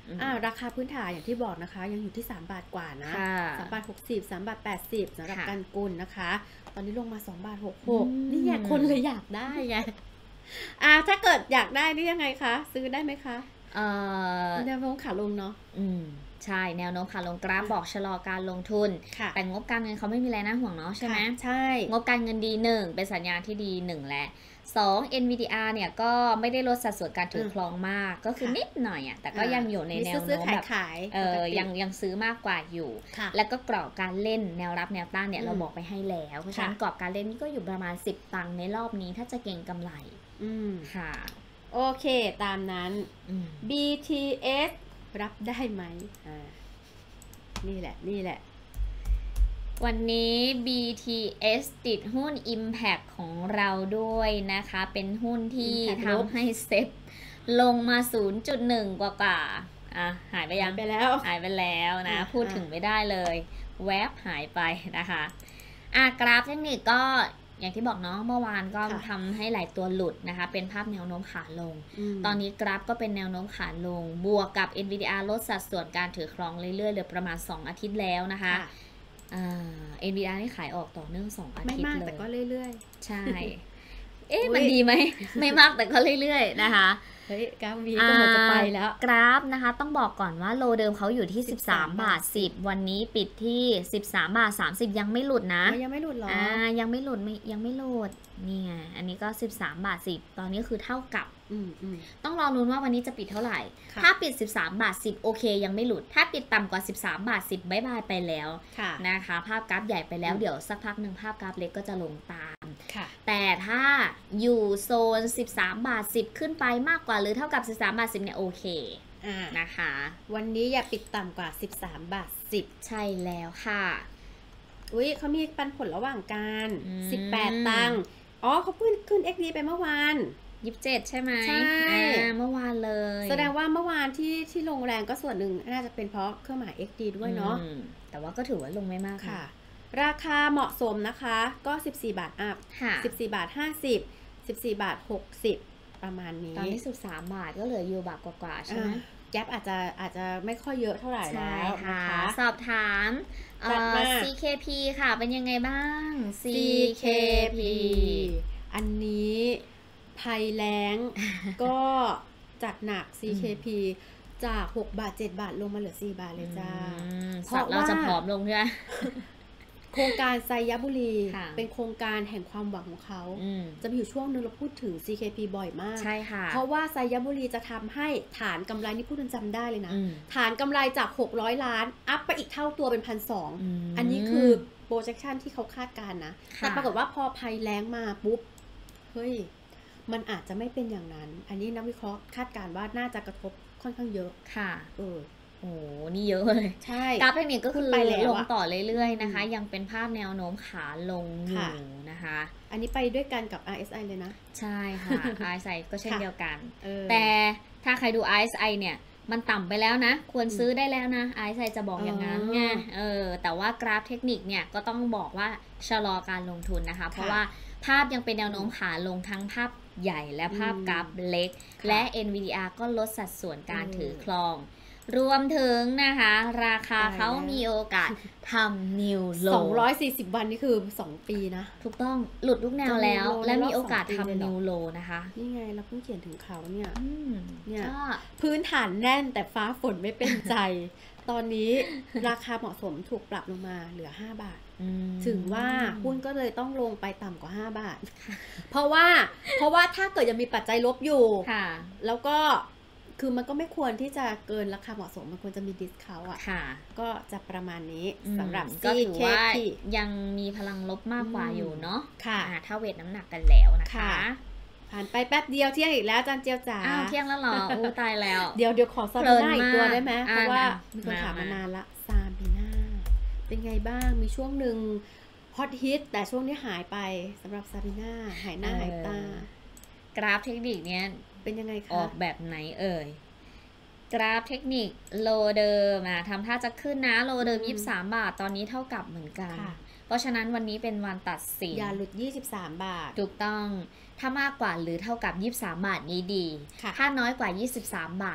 อ่าราคาพื้นฐานอย่างที่บอกนะคะยังอยู่ที่สามบาทกว่านะสามบาทหกสิบ สามบาทแปดสิบสำหรับกันกุลนะคะตอนนี้ลงมาสองบาทหกสิบหกนี่ไงคนเลยอยากได้ไงอ่าถ้าเกิดอยากได้นี่ยังไงคะซื้อได้ไหมคะเอ่อแนวโน้มขาลงเนาะอืมใช่แนวโน้มขาลงกราฟบอกชะลอการลงทุนแต่งบการเงินเขาไม่มีอะไรน่าห่วงเนาะใช่ไหมใช่งบการเงินดีหนึ่งเป็นสัญญาณที่ดีหนึ่งและสอง เอ็น วี ดี อาร์ เนี่ยก็ไม่ได้ลดสัดส่วนการถือครองมากก็คือนิดหน่อยอ่ะแต่ก็ยังอยู่ในแนวโน้มแบบเออยังยังซื้อมากกว่าอยู่แล้วก็กรอบการเล่นแนวรับแนวต้านเนี่ยเราบอกไปให้แล้วเพราะฉะนั้นกรอบการเล่นนี่ก็อยู่ประมาณสิบตังค์ในรอบนี้ถ้าจะเก็งกำไรอืมค่ะโอเคตามนั้น บี ที เอส รับได้ไหมอ่านี่แหละนี่แหละวันนี้ บี ที เอส ติดหุ้น Impact ของเราด้วยนะคะเป็นหุ้นที่ทำให้เซ็ตลงมา ศูนย์จุดหนึ่ง กว่ากว่าอ่ะหายไปยังไปแล้วหายไปแล้วนะพูดถึงไม่ได้เลยแวบหายไปนะคะอ่ะกราฟเทคนิคก็อย่างที่บอกเนาะเมื่อวานก็ทำให้หลายตัวหลุดนะคะเป็นภาพแนวโน้มขาลงตอนนี้กราฟก็เป็นแนวโน้มขาลงบวกกับ เอ็น วี ดี อาร์ ลดสัดส่วนการถือครองเรื่อยๆเหลือประมาณสองอาทิตย์แล้วนะคะอ่า เอ็น วี ดี อาร์ นี่ขายออกต่อเนื่องสองอาทิตย์เลยไม่มากแต่ก็เรื่อยๆใช่เอ๊ะมันดีไหมไม่มากแต่ก็เรื่อยๆนะคะเฮ้ยกราฟวีก็เหมือนจะไปแล้วกราฟนะคะต้องบอกก่อนว่าโลเดิมเขาอยู่ที่สิบสามบาทสิบวันนี้ปิดที่สิบสามบาทสามสิบยังไม่หลุดนะยังไม่หลุดหรออ่ายังไม่หลุดไม่ยังไม่หลุดนี่ไงอันนี้ก็สิบสามบาทสิบตอนนี้คือเท่ากับต้องรอลุ้นว่าวันนี้จะปิดเท่าไหร่ถ้าปิดสิบสามบาทสิบโอเคยังไม่หลุดถ้าปิดต่ำกว่าสิบสามบาทสิบบ๊ายบายไปแล้วนะคะภาพกราฟใหญ่ไปแล้วเดี๋ยวสักพักหนึ่งภาพกราฟเล็กก็จะลงตามแต่ถ้าอยู่โซนสิบสามบาทสิบขึ้นไปมากกว่าหรือเท่ากับสิบสามบาทสิบเนี่ยโอเคนะคะวันนี้อย่าปิดต่ำกว่าสิบสามบาทสิบใช่แล้วค่ะอุ้ยเขามีปันผลระหว่างกันสิบแปดตังค์อ๋อเขาเพิ่งขึ้น เอ็กซ์ ดี ไปเมื่อวานยี่สิบเจ็ดใช่ไหมใช่เมื่อวานเลยแสดงว่าเมื่อวานที่ที่ลงแรงก็ส่วนหนึ่งน่าจะเป็นเพราะเครื่องหมาย เอ็กซ์ ดี ด้วยเนาะแต่ว่าก็ถือว่าลงไม่มากค่ะราคาเหมาะสมนะคะก็สิบสี่บาทอัพสิบสี่บาทห้าสิบ สิบสี่บาทหกสิบประมาณนี้ตอนนี้สิบสามบาทก็เหลืออยู่บาทกว่าๆใช่ไหมแก๊ปอาจจะอาจจะไม่ค่อยเยอะเท่าไหร่แล้วนะคะสอบถาม ซี เค พี ค่ะเป็นยังไงบ้างซี เค พี อันนี้ภัยแล้งก็จัดหนัก ซี เค พี จากหกบาทเจ็ดบาทลงมาเหลือสี่บาทเลยจ้าเพราะเราจะผอมลงใช่ไหมโครงการไซยบุรีเป็นโครงการแห่งความหวังของเขาจะมีอยู่ช่วงนึงเราพูดถึง ซี เค พี บ่อยมากใช่ค่ะเพราะว่าไซยบุรีจะทำให้ฐานกำไรนี่พูดจำได้เลยนะฐานกำไรจากหกร้อยล้านอัพไปอีกเท่าตัวเป็น หนึ่งพันสองร้อย อันนี้คือโปรเจคชันที่เขาคาดการณ์นะแต่ปรากฏว่าพอภัยแล้งมาปุ๊บเฮ้ยมันอาจจะไม่เป็นอย่างนั้นอันนี้นักวิเคราะห์คาดการณ์ว่าน่าจะกระทบค่อนข้างเยอะค่ะเออโอ้นี่เยอะเลยใช่กราฟเทคนิคก็คือลงต่อเรื่อยๆนะคะยังเป็นภาพแนวโน้มขาลงอยู่นะคะอันนี้ไปด้วยกันกับ อาร์ เอส ไอ เลยนะใช่ค่ะ อาร์ เอส ไอ ก็เช่นเดียวกันแต่ถ้าใครดู อาร์ เอส ไอ เนี่ยมันต่ำไปแล้วนะควรซื้อได้แล้วนะ อาร์ เอส ไอ จะบอกอย่างนั้นไงเออแต่ว่ากราฟเทคนิคเนี่ยก็ต้องบอกว่าชะลอการลงทุนนะคะเพราะว่าภาพยังเป็นแนวโน้มขาลงทั้งภาพใหญ่และภาพกราฟเล็กและ เอ็น วี ดี อาร์ ก็ลดสัดส่วนการถือครองรวมถึงนะคะราคาเขามีโอกาสทำนิวโลสองร้อยสี่สิบวันนี่คือสองปีนะถูกต้องหลุดทุกแนวแล้วและมีโอกาสทำนิวโลนะคะนี่ไงเราเพิ่งเขียนถึงเขาเนี่ยเนี่ยพื้นฐานแน่นแต่ฟ้าฝนไม่เป็นใจตอนนี้ราคาเหมาะสมถูกปรับลงมาเหลือห้าบาทถึงว่าหุ้นก็เลยต้องลงไปต่ำกว่าห้าบาทเพราะว่าเพราะว่าถ้าเกิดยังมีปัจจัยลบอยู่แล้วก็คือมันก็ไม่ควรที่จะเกินราคาเหมาะสมมันควรจะมีดิสเคาท์อ่ะก็จะประมาณนี้สำหรับ ซี เค พียังมีพลังลบมากกว่าอยู่เนาะค่ะถ้าเวทน้ำหนักกันแล้วนะคะผ่านไปแป๊บเดียวเที่ยงอีกแล้วจันเจียวจ๋าอ้าวเที่ยงแล้วเหรออู้ตายแล้วเดี๋ยวเดี๋ยวขอซาบีน่าอีกตัวได้ไหมเพราะว่ามีคนถามมานานละซาบีน่าเป็นไงบ้างมีช่วงหนึ่งฮอตฮิตแต่ช่วงนี้หายไปสำหรับซาบีน่าหายหน้าหายตากราฟเทคนิคเนี้ยเป็นยังไงคะออกแบบไหนเอ่ยกราฟเทคนิคโลเดิมอ่ะทำท่าจะขึ้นนะโลเดิมยี่สิบสามบาทตอนนี้เท่ากับเหมือนกันเพราะฉะนั้นวันนี้เป็นวันตัดสินอย่าหลุดยี่สิบสามบาทถูกต้องถ้ามากกว่าหรือเท่ากับยี่สิบสามบาทนี้ดีถ้าน้อยกว่ายี่สิบสามบาท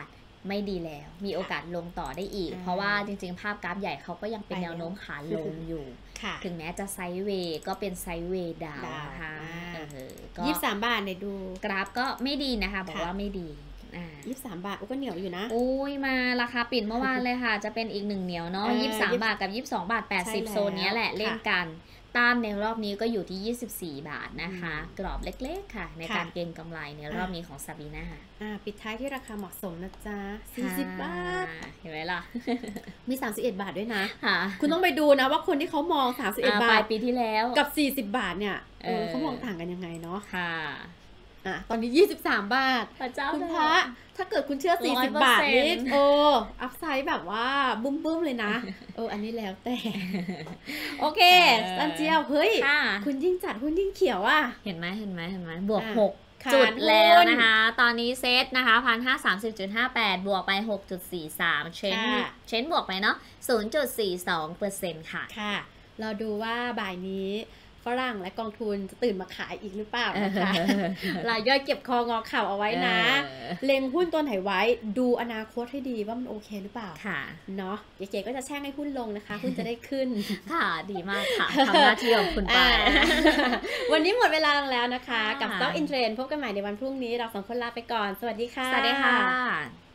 ไม่ดีแล้วมีโอกาสลงต่อได้อีกเพราะว่าจริงๆภาพกราฟใหญ่เขาก็ยังเป็นแนวโน้มขาลงอยู่ถึงแม้จะไซด์เวย์ก็เป็นไซด์เวย์ดาวนะคะยี่สิบสามบาทเนี่ยดูกราฟก็ไม่ดีนะคะบอกว่าไม่ดียี่สิบสามบาทก็เหนียวอยู่นะอุ้ยมาราคาปิดเมื่อวานเลยค่ะจะเป็นอีกหนึ่งเหนียวเนาะยี่สิบสามบาทกับยี่สิบสองบาทแปดสิบโซนนี้แหละเล่นกันตามในรอบนี้ก็อยู่ที่ยี่สิบสี่บาทนะคะกรอบเล็กๆค่ะในการเก็งกำไรในรอบนี้ของซาบีน่าอ่าปิดท้ายที่ราคาเหมาะสมนะจ๊ะสี่สิบบาทเห็นไหมล่ะมีสามสิบเอ็ดบาทด้วยนะคุณต้องไปดูนะว่าคนที่เขามองสามสิบเอ็ดบาทปลายปีที่แล้วกับสี่สิบบาทเนี่ยเออเขามองต่างกันยังไงเนาะค่ะอ่ะตอนนี้ยี่สิบสามบาทคุณพระถ้าเกิดคุณเชื่อสี่สิบบาทนี่โอ้อัพไซด์แบบว่าบุ้มๆเลยนะเอออันนี้แล้วแต่โอเคซันเจียวเฮ้ยคุณยิ่งจัดคุณยิ่งเขียวอ่ะเห็นไหมเห็นไหมเห็นไหมบวกหกจุดแล้วนะคะตอนนี้เซตนะคะพันห้าสามสิบจุดห้าแปดบวกไปหกจุดสี่สามเชนเชนบวกไปเนาะศูนย์จุดสี่สองเปอร์เซ็นต์ค่ะค่ะเราดูว่าบ่ายนี้ฝรั่งและกองทุนจะตื่นมาขายอีกหรือเปล่านะคะรายย่อยเก็บคองอเข่าเอาไว้นะเล็งหุ้นตัวไหนไว้ดูอนาคตให้ดีว่ามันโอเคหรือเปล่าค่ะเนาะเก๋ๆก็จะแช่งให้หุ้นลงนะคะหุ้นจะได้ขึ้นค่ะดีมากค่ะทำหน้าที่ของคุณไปวันนี้หมดเวลาแล้วนะคะกับ Stock in Trend พบกันใหม่ในวันพรุ่งนี้เราสองคนลาไปก่อนสวัสดีค่ะสวัสดีค่ะ